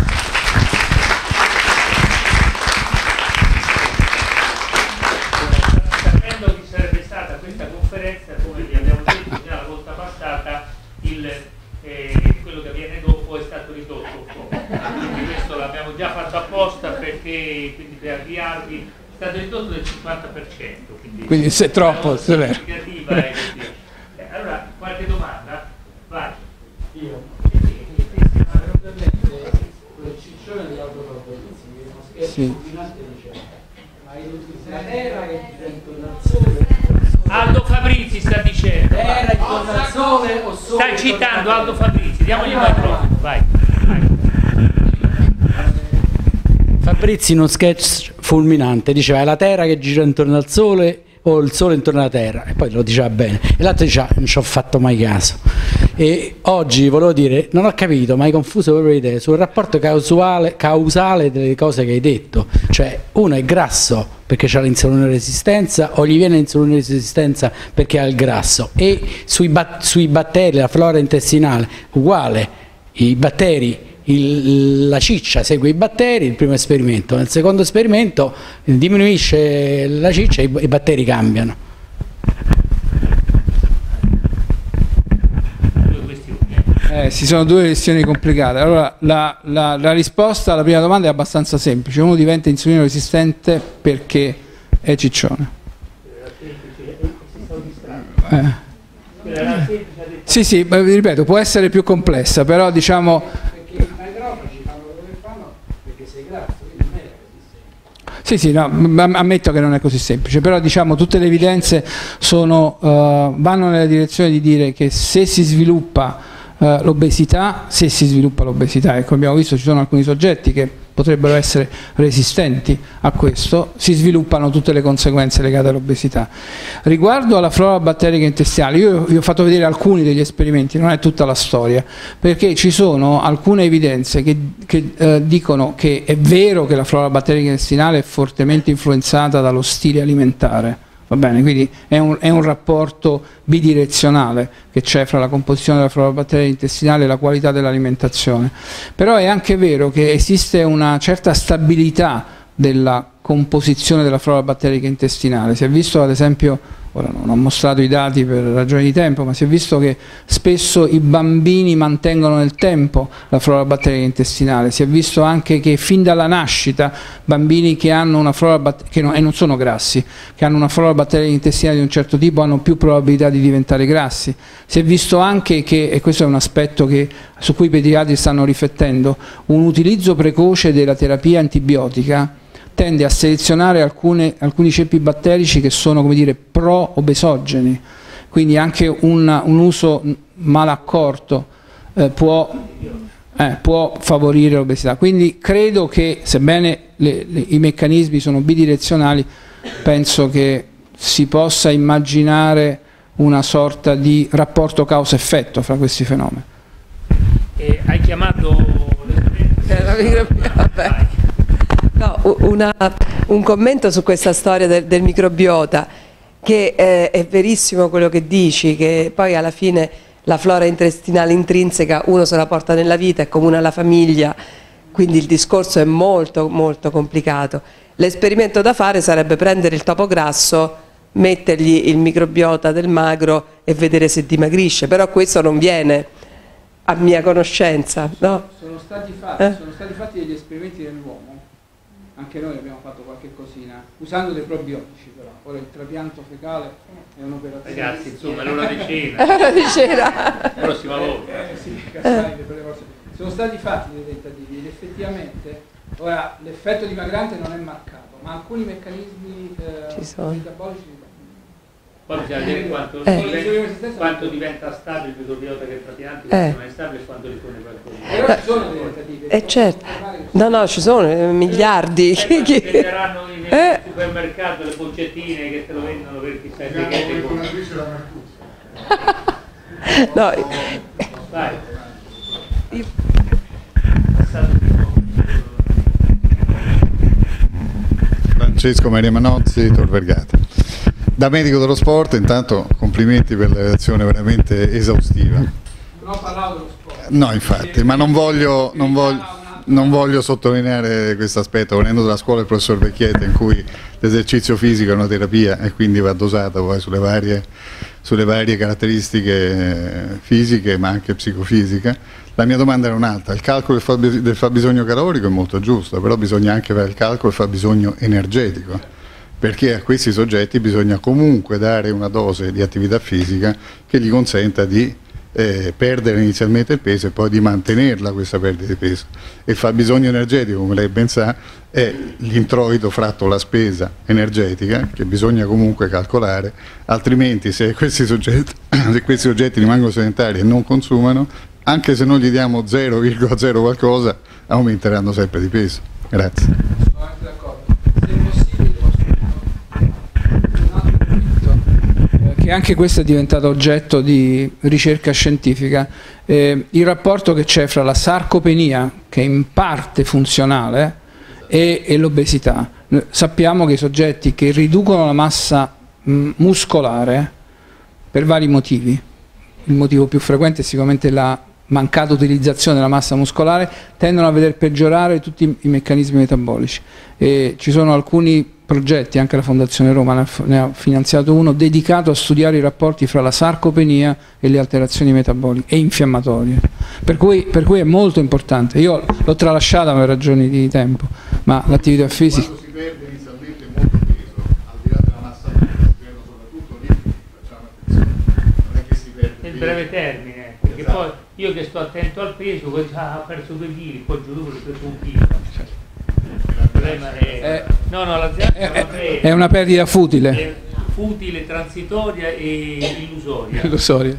Sapendo che sarebbe stata questa conferenza, come vi abbiamo detto già la volta passata, il, eh, quello che viene dopo è stato ridotto un po', quindi questo l'abbiamo già fatto apposta perché, quindi per avviarvi, è stato ridotto del cinquanta per cento, quindi, quindi se è troppo se è significativa è così. Eh, allora qualche domanda? Vai. Io probabilmente quel ciccione di autopropulsi che uno scherzo sì. fulminante dice ma la terra che gira intorno al sole. Aldo Fabrizi sta dicendo, Terra intorno al sole o sole? stai citando Aldo Fabrizi, diamogli il microfono, vai, vai. Fabrizi in uno sketch fulminante diceva è la terra che gira intorno al sole o il sole intorno alla terra, e poi lo diceva bene, e l'altro diceva non ci ho fatto mai caso. E oggi volevo dire, non ho capito, ma hai confuso proprio le idee sul rapporto causale, causale delle cose che hai detto, cioè uno è grasso perché ha l'insulina resistenza o gli viene l'insulina resistenza perché ha il grasso, e sui, bat sui batteri, la flora intestinale uguale, i batteri, il, la ciccia segue i batteri, il primo esperimento, nel secondo esperimento diminuisce la ciccia e i, i batteri cambiano. Eh, ci sono due questioni complicate. Allora, la, la, la risposta alla prima domanda è abbastanza semplice. Uno diventa insulino resistente perché è ciccione. Eh. Sì, sì, vi ripeto, può essere più complessa, però diciamo... Perché i macrofaci fanno quello che fanno perché sei grasso, quindi non è così semplice. Sì, sì, no, ammetto che non è così semplice, però diciamo tutte le evidenze sono, uh, vanno nella direzione di dire che se si sviluppa Uh, l'obesità, se si sviluppa l'obesità, ecco, abbiamo visto ci sono alcuni soggetti che potrebbero essere resistenti a questo, si sviluppano tutte le conseguenze legate all'obesità. Riguardo alla flora batterica intestinale, io vi ho fatto vedere alcuni degli esperimenti, non è tutta la storia, perché ci sono alcune evidenze che, che eh, dicono che è vero che la flora batterica intestinale è fortemente influenzata dallo stile alimentare. Va bene, quindi è un, è un rapporto bidirezionale che c'è fra la composizione della flora batterica intestinale e la qualità dell'alimentazione. Però è anche vero che esiste una certa stabilità della composizione della flora batterica intestinale. Si è visto ad esempio, ora non ho mostrato i dati per ragioni di tempo, ma si è visto che spesso i bambini mantengono nel tempo la flora batterica intestinale. Si è visto anche che fin dalla nascita bambini che hanno una flora che non, e non sono grassi, che hanno una flora batterica intestinale di un certo tipo hanno più probabilità di diventare grassi. Si è visto anche che, e questo è un aspetto che, su cui i pediatri stanno riflettendo, un utilizzo precoce della terapia antibiotica tende a selezionare alcune, alcuni ceppi batterici che sono, come dire, pro-obesogeni, quindi anche un, un uso mal accorto eh, può, eh, può favorire l'obesità. Quindi credo che, sebbene le, le, i meccanismi sono bidirezionali, penso che si possa immaginare una sorta di rapporto causa-effetto fra questi fenomeni. E hai chiamato... Eh, la vabbè. No, una, un commento su questa storia del, del microbiota, che eh, è verissimo quello che dici, che poi alla fine la flora intestinale intrinseca uno se la porta nella vita, è comune alla famiglia, quindi il discorso è molto molto complicato. L'esperimento da fare sarebbe prendere il topo grasso, mettergli il microbiota del magro e vedere se dimagrisce, però questo non viene a mia conoscenza, no? Sono stati fatti, eh? sono stati fatti degli esperimenti nell'uomo. Anche noi abbiamo fatto qualche cosina, usando dei probiotici però. Ora il trapianto fecale è un'operazione... Ragazzi, insomma, è una decina. È una decina. Prossima volta. Eh, sì, eh. Sono stati fatti dei tentativi ed effettivamente, ora l'effetto dimagrante non è marcato, ma alcuni meccanismi eh, Ci sono. metabolici... Poi bisogna vedere quanto, Eh. diventa, quanto diventa stabile il microbiota che il trapiante, Eh. quanto non è stabile e quanto ritorna qualcosa. Però ci sono dei tentativi. Eh certo, no no ci sono eh, miliardi. Eh, che venderanno in Eh. supermercato le boccettine che te lo vendono per chissà che che con No, Vai. io- Passato di nuovo. Francesco Maria Manozzi, Tor Vergata. Da medico dello sport, intanto complimenti per la relazione veramente esaustiva. Non ho parlato dello sport. No, infatti, ma non voglio, non voglio, non voglio sottolineare questo aspetto, venendo dalla scuola del professor Vecchietta, in cui l'esercizio fisico è una terapia e quindi va dosato poi sulle varie, sulle varie caratteristiche fisiche ma anche psicofisiche. La mia domanda era un'altra: il calcolo del fabbis- del fabbisogno calorico è molto giusto, però bisogna anche fare il calcolo del fabbisogno energetico, perché a questi soggetti bisogna comunque dare una dose di attività fisica che gli consenta di eh, perdere inizialmente il peso e poi di mantenerla questa perdita di peso. E il fabbisogno energetico, come lei ben sa, è l'introito fratto la spesa energetica che bisogna comunque calcolare, altrimenti se questi soggetti, se questi soggetti rimangono sedentari e non consumano, anche se non gli diamo zero virgola zero qualcosa, aumenteranno sempre di peso. Grazie. Sono anche d'accordo. Se è possibile, un altro punto, che anche questo è diventato oggetto di ricerca scientifica, eh, il rapporto che c'è fra la sarcopenia, che è in parte funzionale, e, e l'obesità. Sappiamo che i soggetti che riducono la massa mh, muscolare per vari motivi, il motivo più frequente è sicuramente la mancata utilizzazione della massa muscolare, tendono a veder peggiorare tutti i, i meccanismi metabolici. E ci sono alcuni progetti, anche la Fondazione Roma ne ha finanziato uno, dedicato a studiare i rapporti fra la sarcopenia e le alterazioni metaboliche e infiammatorie. Per cui, per cui è molto importante. Io l'ho tralasciata per ragioni di tempo, ma l'attività fisica... Quando si perde inizialmente molto peso, al di là della massa magra, si perdono soprattutto liquidi, facciamo attenzione, non è che si perde Nel peso. breve termine, perché Esatto. poi io che sto attento al peso, poi dico, ah, ha perso due chili, poi giuro che ho preso un chilo. Il problema è... Eh, no, no, l'azienda È, non è, è, è una perdita futile. è futile, transitoria e illusoria. Illusoria.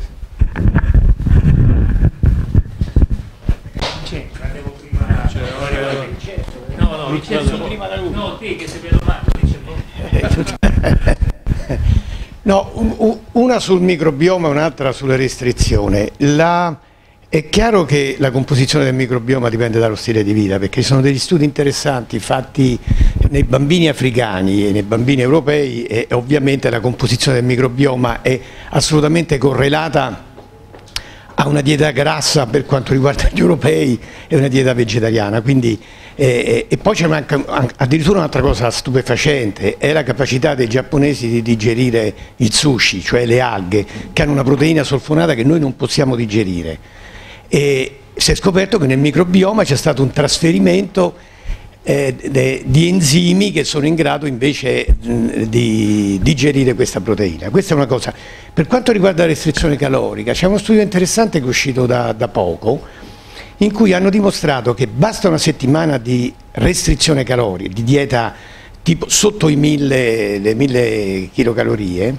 C'è, andiamo prima... Vincenzo, prima da lui. No, te che sei velomato, dice No, una sul microbioma e un'altra sulla restrizione. La, è chiaro che la composizione del microbioma dipende dallo stile di vita, perché ci sono degli studi interessanti fatti nei bambini africani e nei bambini europei e ovviamente la composizione del microbioma è assolutamente correlata a una dieta grassa per quanto riguarda gli europei e una dieta vegetariana. Quindi, eh, e poi c'è addirittura un'altra cosa stupefacente, è la capacità dei giapponesi di digerire il sushi, cioè le alghe, che hanno una proteina solfonata che noi non possiamo digerire. E si è scoperto che nel microbioma c'è stato un trasferimento eh, de, di enzimi che sono in grado invece mh, di digerire questa proteina. Questa è una cosa. Per quanto riguarda la restrizione calorica, c'è uno studio interessante che è uscito da, da poco, in cui hanno dimostrato che basta una settimana di restrizione calorica, di dieta tipo sotto i mille, le mille chilocalorie,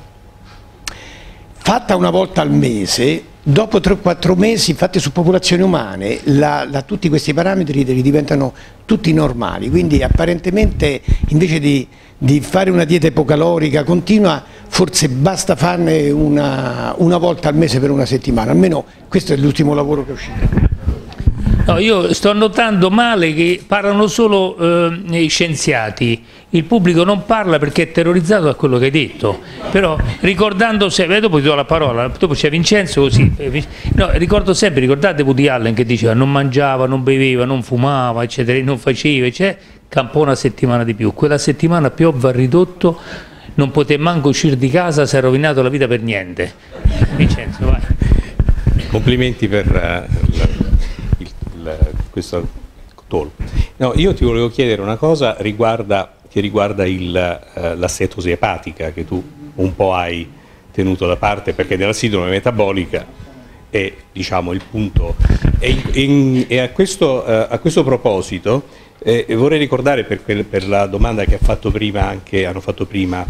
fatta una volta al mese, dopo tre o quattro mesi, fatte su popolazioni umane, la, la, tutti questi parametri diventano tutti normali, quindi apparentemente invece di, di fare una dieta ipocalorica continua, forse basta farne una, una volta al mese per una settimana, almeno questo è l'ultimo lavoro che è uscito. No, io sto notando male che parlano solo eh, i scienziati, il pubblico non parla perché è terrorizzato da quello che hai detto, però ricordando sempre, dopo ti do la parola, dopo c'è Vincenzo così, no, ricordo sempre, ricordate Woody Allen che diceva non mangiava, non beveva, non fumava, eccetera, non faceva, eccetera, campò una settimana di più, quella settimana Piovva ha ridotto, non poté manco uscire di casa, si è rovinato la vita per niente. Vincenzo, vai. Complimenti per uh, la, il, il, questo talk. No, io ti volevo chiedere una cosa riguarda, che riguarda il, uh, la cetosi epatica che tu un po' hai tenuto da parte, perché nella sindrome metabolica è, diciamo, il punto. E, in, e a, questo, uh, a questo proposito eh, vorrei ricordare per, quel, per la domanda che ha fatto prima anche, hanno fatto prima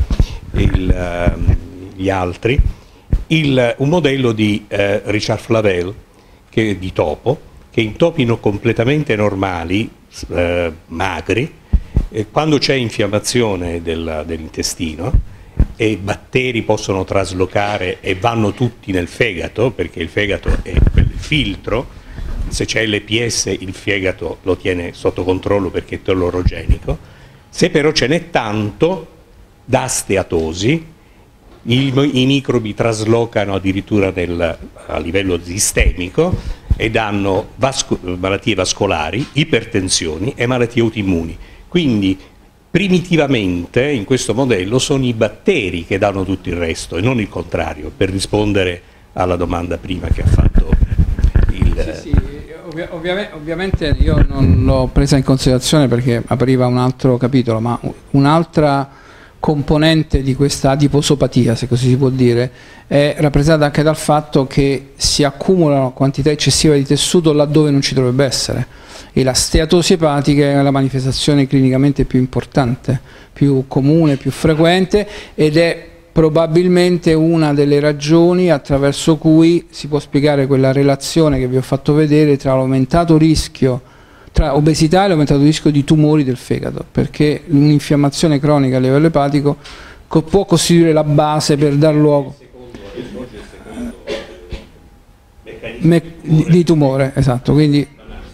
il, uh, gli altri, il, un modello di uh, Richard Flavel, che, di topo, che in topi no, completamente normali, uh, magri, eh, quando c'è infiammazione del, dell'intestino e i batteri possono traslocare e vanno tutti nel fegato, perché il fegato è quel filtro, se c'è l'E P S il fegato lo tiene sotto controllo perché è tellurogenico, se però ce n'è tanto da steatosi, i, i microbi traslocano addirittura nel, a livello sistemico e danno vasco, malattie vascolari, ipertensioni e malattie autoimmuni. Quindi primitivamente in questo modello sono i batteri che danno tutto il resto e non il contrario, per rispondere alla domanda prima che ha fatto il... Sì, sì, ovvi ovviamente, ovviamente io non l'ho presa in considerazione perché apriva un altro capitolo, ma un'altra componente di questa adiposopatia, se così si può dire, è rappresentata anche dal fatto che si accumulano quantità eccessive di tessuto laddove non ci dovrebbe essere, e la steatosi epatica è la manifestazione clinicamente più importante, più comune, più frequente, ed è probabilmente una delle ragioni attraverso cui si può spiegare quella relazione che vi ho fatto vedere tra l'aumentato rischio, tra obesità e l'aumentato rischio di tumori del fegato, perché un'infiammazione cronica a livello epatico può costituire la base per dar luogo Me di tumore, esatto, quindi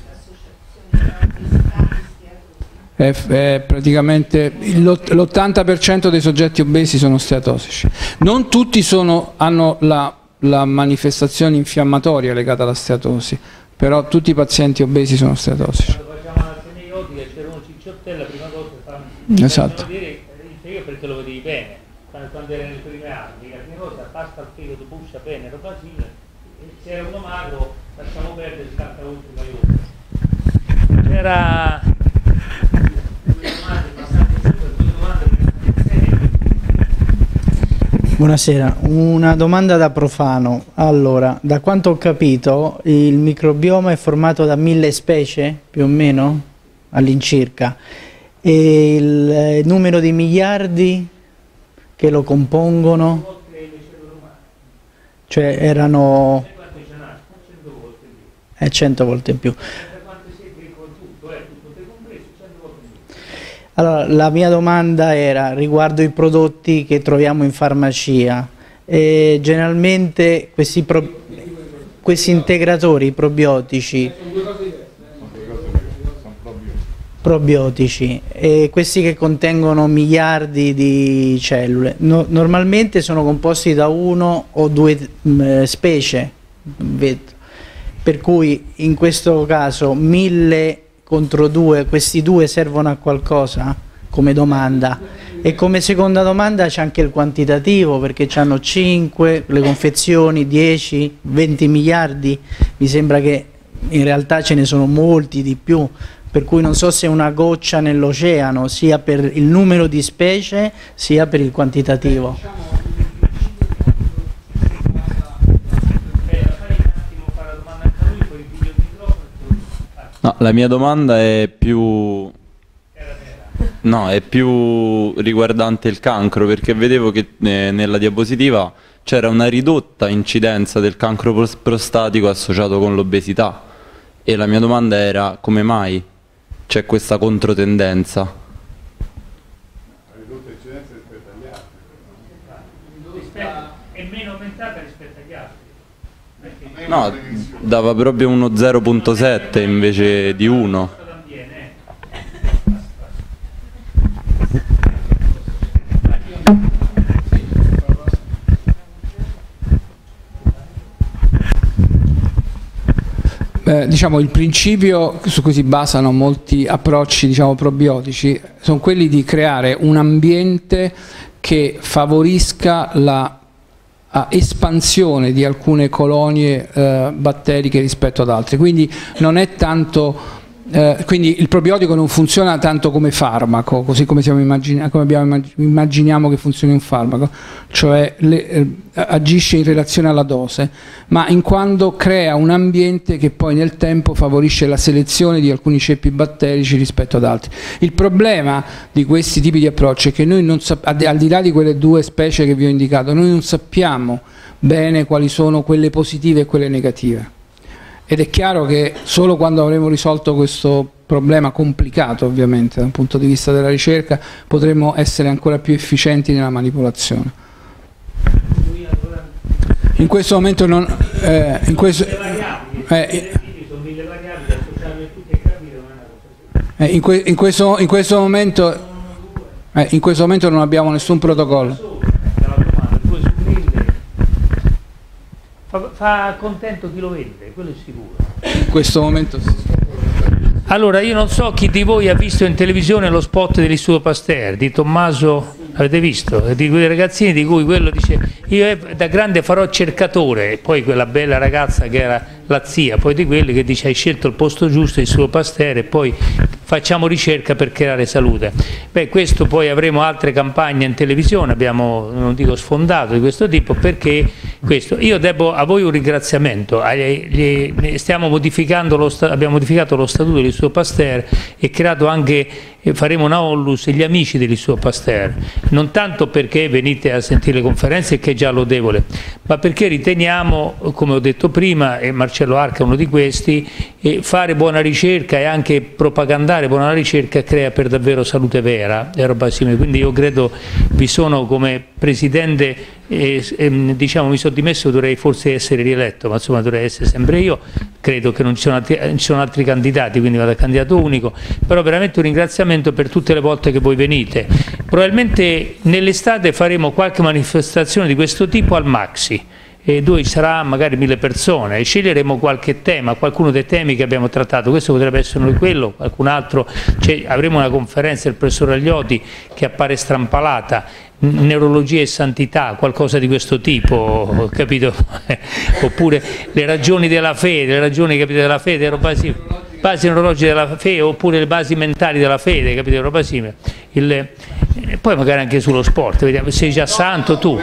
è, è praticamente l'ottanta per cento dei soggetti obesi sono steatosici. Non tutti sono, hanno la, la manifestazione infiammatoria legata alla steatosi, però tutti i pazienti obesi sono steatosici. Quando facciamo la semiotica c'era uno cicciottella, la prima cosa fanno esatto. vedere io perché lo vedevi bene, quando, quando era nelle prime anni, la prima cosa pasta al fegato, puscia, pene, roba simile, se era uno magro facciamo perdere, scarta l'ultima aiuto. C'era Buonasera, una domanda da profano. Allora, da quanto ho capito, il microbioma è formato da mille specie, più o meno, all'incirca, e il numero di miliardi che lo compongono, cioè erano è cento volte in più. Allora, la mia domanda era riguardo i prodotti che troviamo in farmacia. E generalmente questi, pro, questi integratori probiotici, probiotici e questi che contengono miliardi di cellule, no, normalmente sono composti da uno o due mh, specie, per cui in questo caso mille contro due, questi due servono a qualcosa come domanda. E come seconda domanda c'è anche il quantitativo, perché hanno cinque, le confezioni dieci, venti miliardi, mi sembra che in realtà ce ne sono molti di più, per cui non so se è una goccia nell'oceano, sia per il numero di specie sia per il quantitativo. No, la mia domanda è più... No, è più riguardante il cancro, perché vedevo che eh, nella diapositiva c'era una ridotta incidenza del cancro prostatico associato con l'obesità, e la mia domanda era come mai c'è questa controtendenza? La ridotta incidenza rispetto agli altri. È meno aumentata rispetto agli altri. No, dava proprio uno zero virgola sette invece di uno. Eh, diciamo, il principio su cui si basano molti approcci, diciamo, probiotici sono quelli di creare un ambiente che favorisca la a espansione di alcune colonie eh, batteriche rispetto ad altre, quindi non è tanto eh, quindi il probiotico non funziona tanto come farmaco, così come, siamo immagina, come abbiamo immag immaginiamo che funzioni un farmaco, cioè le, eh, agisce in relazione alla dose, ma in quanto crea un ambiente che poi nel tempo favorisce la selezione di alcuni ceppi batterici rispetto ad altri. Il problema di questi tipi di approcci è che noi non sappiamo, al di là di quelle due specie che vi ho indicato, noi non sappiamo bene quali sono quelle positive e quelle negative. Ed è chiaro che solo quando avremo risolto questo problema complicato, ovviamente, dal punto di vista della ricerca, potremo essere ancora più efficienti nella manipolazione. In questo momento non... Eh, in questo, eh, eh, in, que, in, questo, in questo momento eh, in questo momento non abbiamo nessun protocollo. Fa, fa contento chi lo vende, quello è sicuro. In questo momento sì. Allora, io non so chi di voi ha visto in televisione lo spot dell'Istituto Pasteur di Tommaso, avete visto? Di quei ragazzini di cui quello dice io da grande farò cercatore, e poi quella bella ragazza che era la zia, poi di quelli che dice hai scelto il posto giusto, l'Istituto Pasteur, e poi facciamo ricerca per creare salute. Beh, questo poi avremo altre campagne in televisione, abbiamo, non dico sfondato di questo tipo, perché questo, io devo a voi un ringraziamento, stiamo modificando lo, abbiamo modificato lo statuto dell'Istituto Pasteur e creato anche, faremo una Onlus, gli amici dell'Istituto Pasteur, non tanto perché venite a sentire le conferenze, che è già lodevole, ma perché riteniamo, come ho detto prima, e Marcello Arca è uno di questi, fare buona ricerca e anche propagandare buona ricerca crea per davvero salute vera e roba simile. Quindi io credo vi sono, come presidente, eh, eh, diciamo mi sono dimesso, dovrei forse essere rieletto, ma insomma dovrei essere sempre io, credo che non ci sono altri, ci sono altri candidati, quindi vado a candidato unico, però veramente un ringraziamento per tutte le volte che voi venite. Probabilmente nell'estate faremo qualche manifestazione di questo tipo al Maxi, e dove ci sarà magari mille persone, e sceglieremo qualche tema, qualcuno dei temi che abbiamo trattato, questo potrebbe essere uno di quello, qualcun altro, cioè, avremo una conferenza del professor Agliotti che appare strampalata, neurologia e santità, qualcosa di questo tipo, capito? Oppure le ragioni della fede, le ragioni, capito, della fede, basi, basi neurologiche della fede, oppure le basi mentali della fede, capito, roba simile. Il, poi magari anche sullo sport, vediamo, sei già santo tu.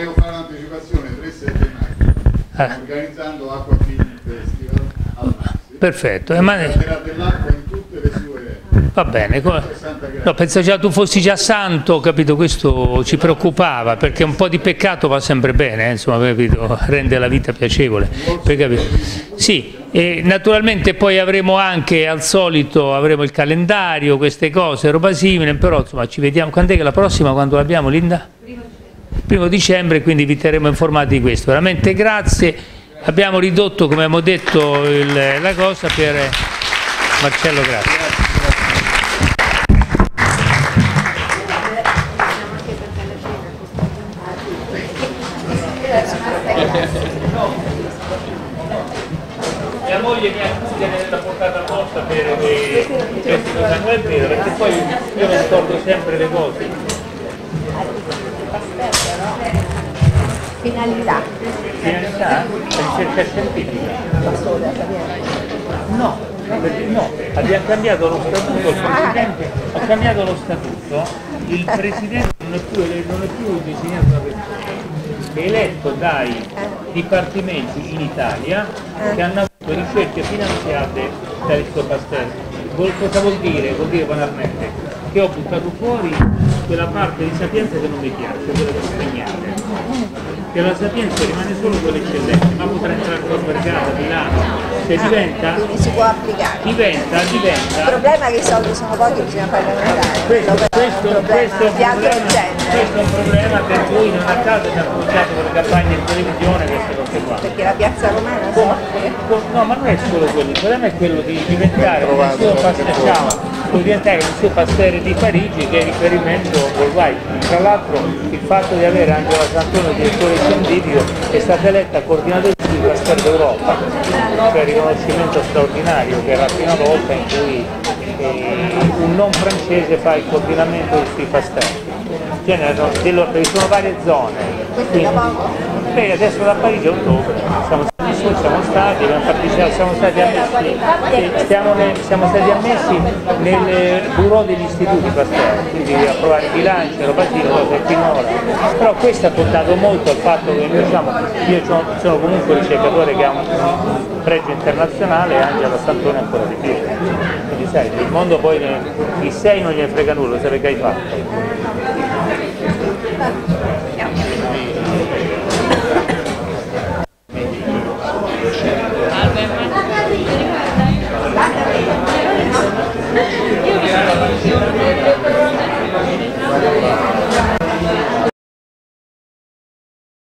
Eh. Organizzando Acqua Film Festival al Maxi. Perfetto. Eh, ma... dell'acqua in tutte le sue... Va bene, no, penso già tu fossi già santo, capito? Questo ci preoccupava, perché un po' di peccato va sempre bene, eh, insomma, capito? Rende la vita piacevole. Per capito? Sì. E naturalmente poi avremo anche al solito avremo il calendario, queste cose, roba simile, però insomma ci vediamo. Quando è che la prossima, quando l'abbiamo, Linda? Primo dicembre, quindi vi terremo informati di questo. Veramente grazie, abbiamo ridotto, come abbiamo detto, il, la cosa per Marcello, grazie. Mia moglie mi accusa nella portata apposta per queste cose, non è vero, perché poi io mi scordo sempre le cose. Finalità. Finalità? Ricerca scientifica? No, perché no, abbiamo cambiato lo statuto, il presidente ha cambiato lo statuto, il presidente non è più, non è più designato da persona, è eletto dai dipartimenti in Italia che hanno avuto ricerche finanziate dall'Istituto Pasteur. Cosa vuol dire? Vuol dire banalmente che ho buttato fuori quella parte di sapienza che non mi piace, quella che insegnate. Che la sapienza rimane solo quella eccellente, ma potrà entrare a Tor Vergata, a Milano, se diventa, quindi si può applicare. Diventa, diventa. Il problema è che i soldi sono pochi e bisogna farli aumentare. Questo, questo, è un questo, è un di altro problema, genere. questo è un problema per cui non a caso abbiamo cominciato con le campagne in televisione, queste cose qua. Perché la piazza romana soffre. No, ma non è solo quello, il problema è quello di diventare un suo passaggio. Può diventare un suo Pasteur di Parigi che è riferimento worldwide. Tra l'altro il fatto di avere Angela Santoro, direttore scientifico, è stata eletta coordinatore di Pasteur d'Europa, cioè riconoscimento straordinario, che era la prima volta in cui eh, un non francese fa il coordinamento di questi Pasteur. Cioè, ci sono varie zone. Quindi, beh, adesso da Parigi a ottobre siamo stati su, siamo stati, siamo stati ammessi, stiamo ne, siamo stati ammessi nel bureau degli istituti Pasteur, quindi a approvare i bilanci, roba di cose finora. Però questo ha portato molto al fatto che diciamo, io sono, sono comunque un ricercatore che ha un pregio internazionale e Angela Santone ancora di più. Quindi sai, il mondo poi ne, i sei non gliene frega nulla, sai che hai fatto.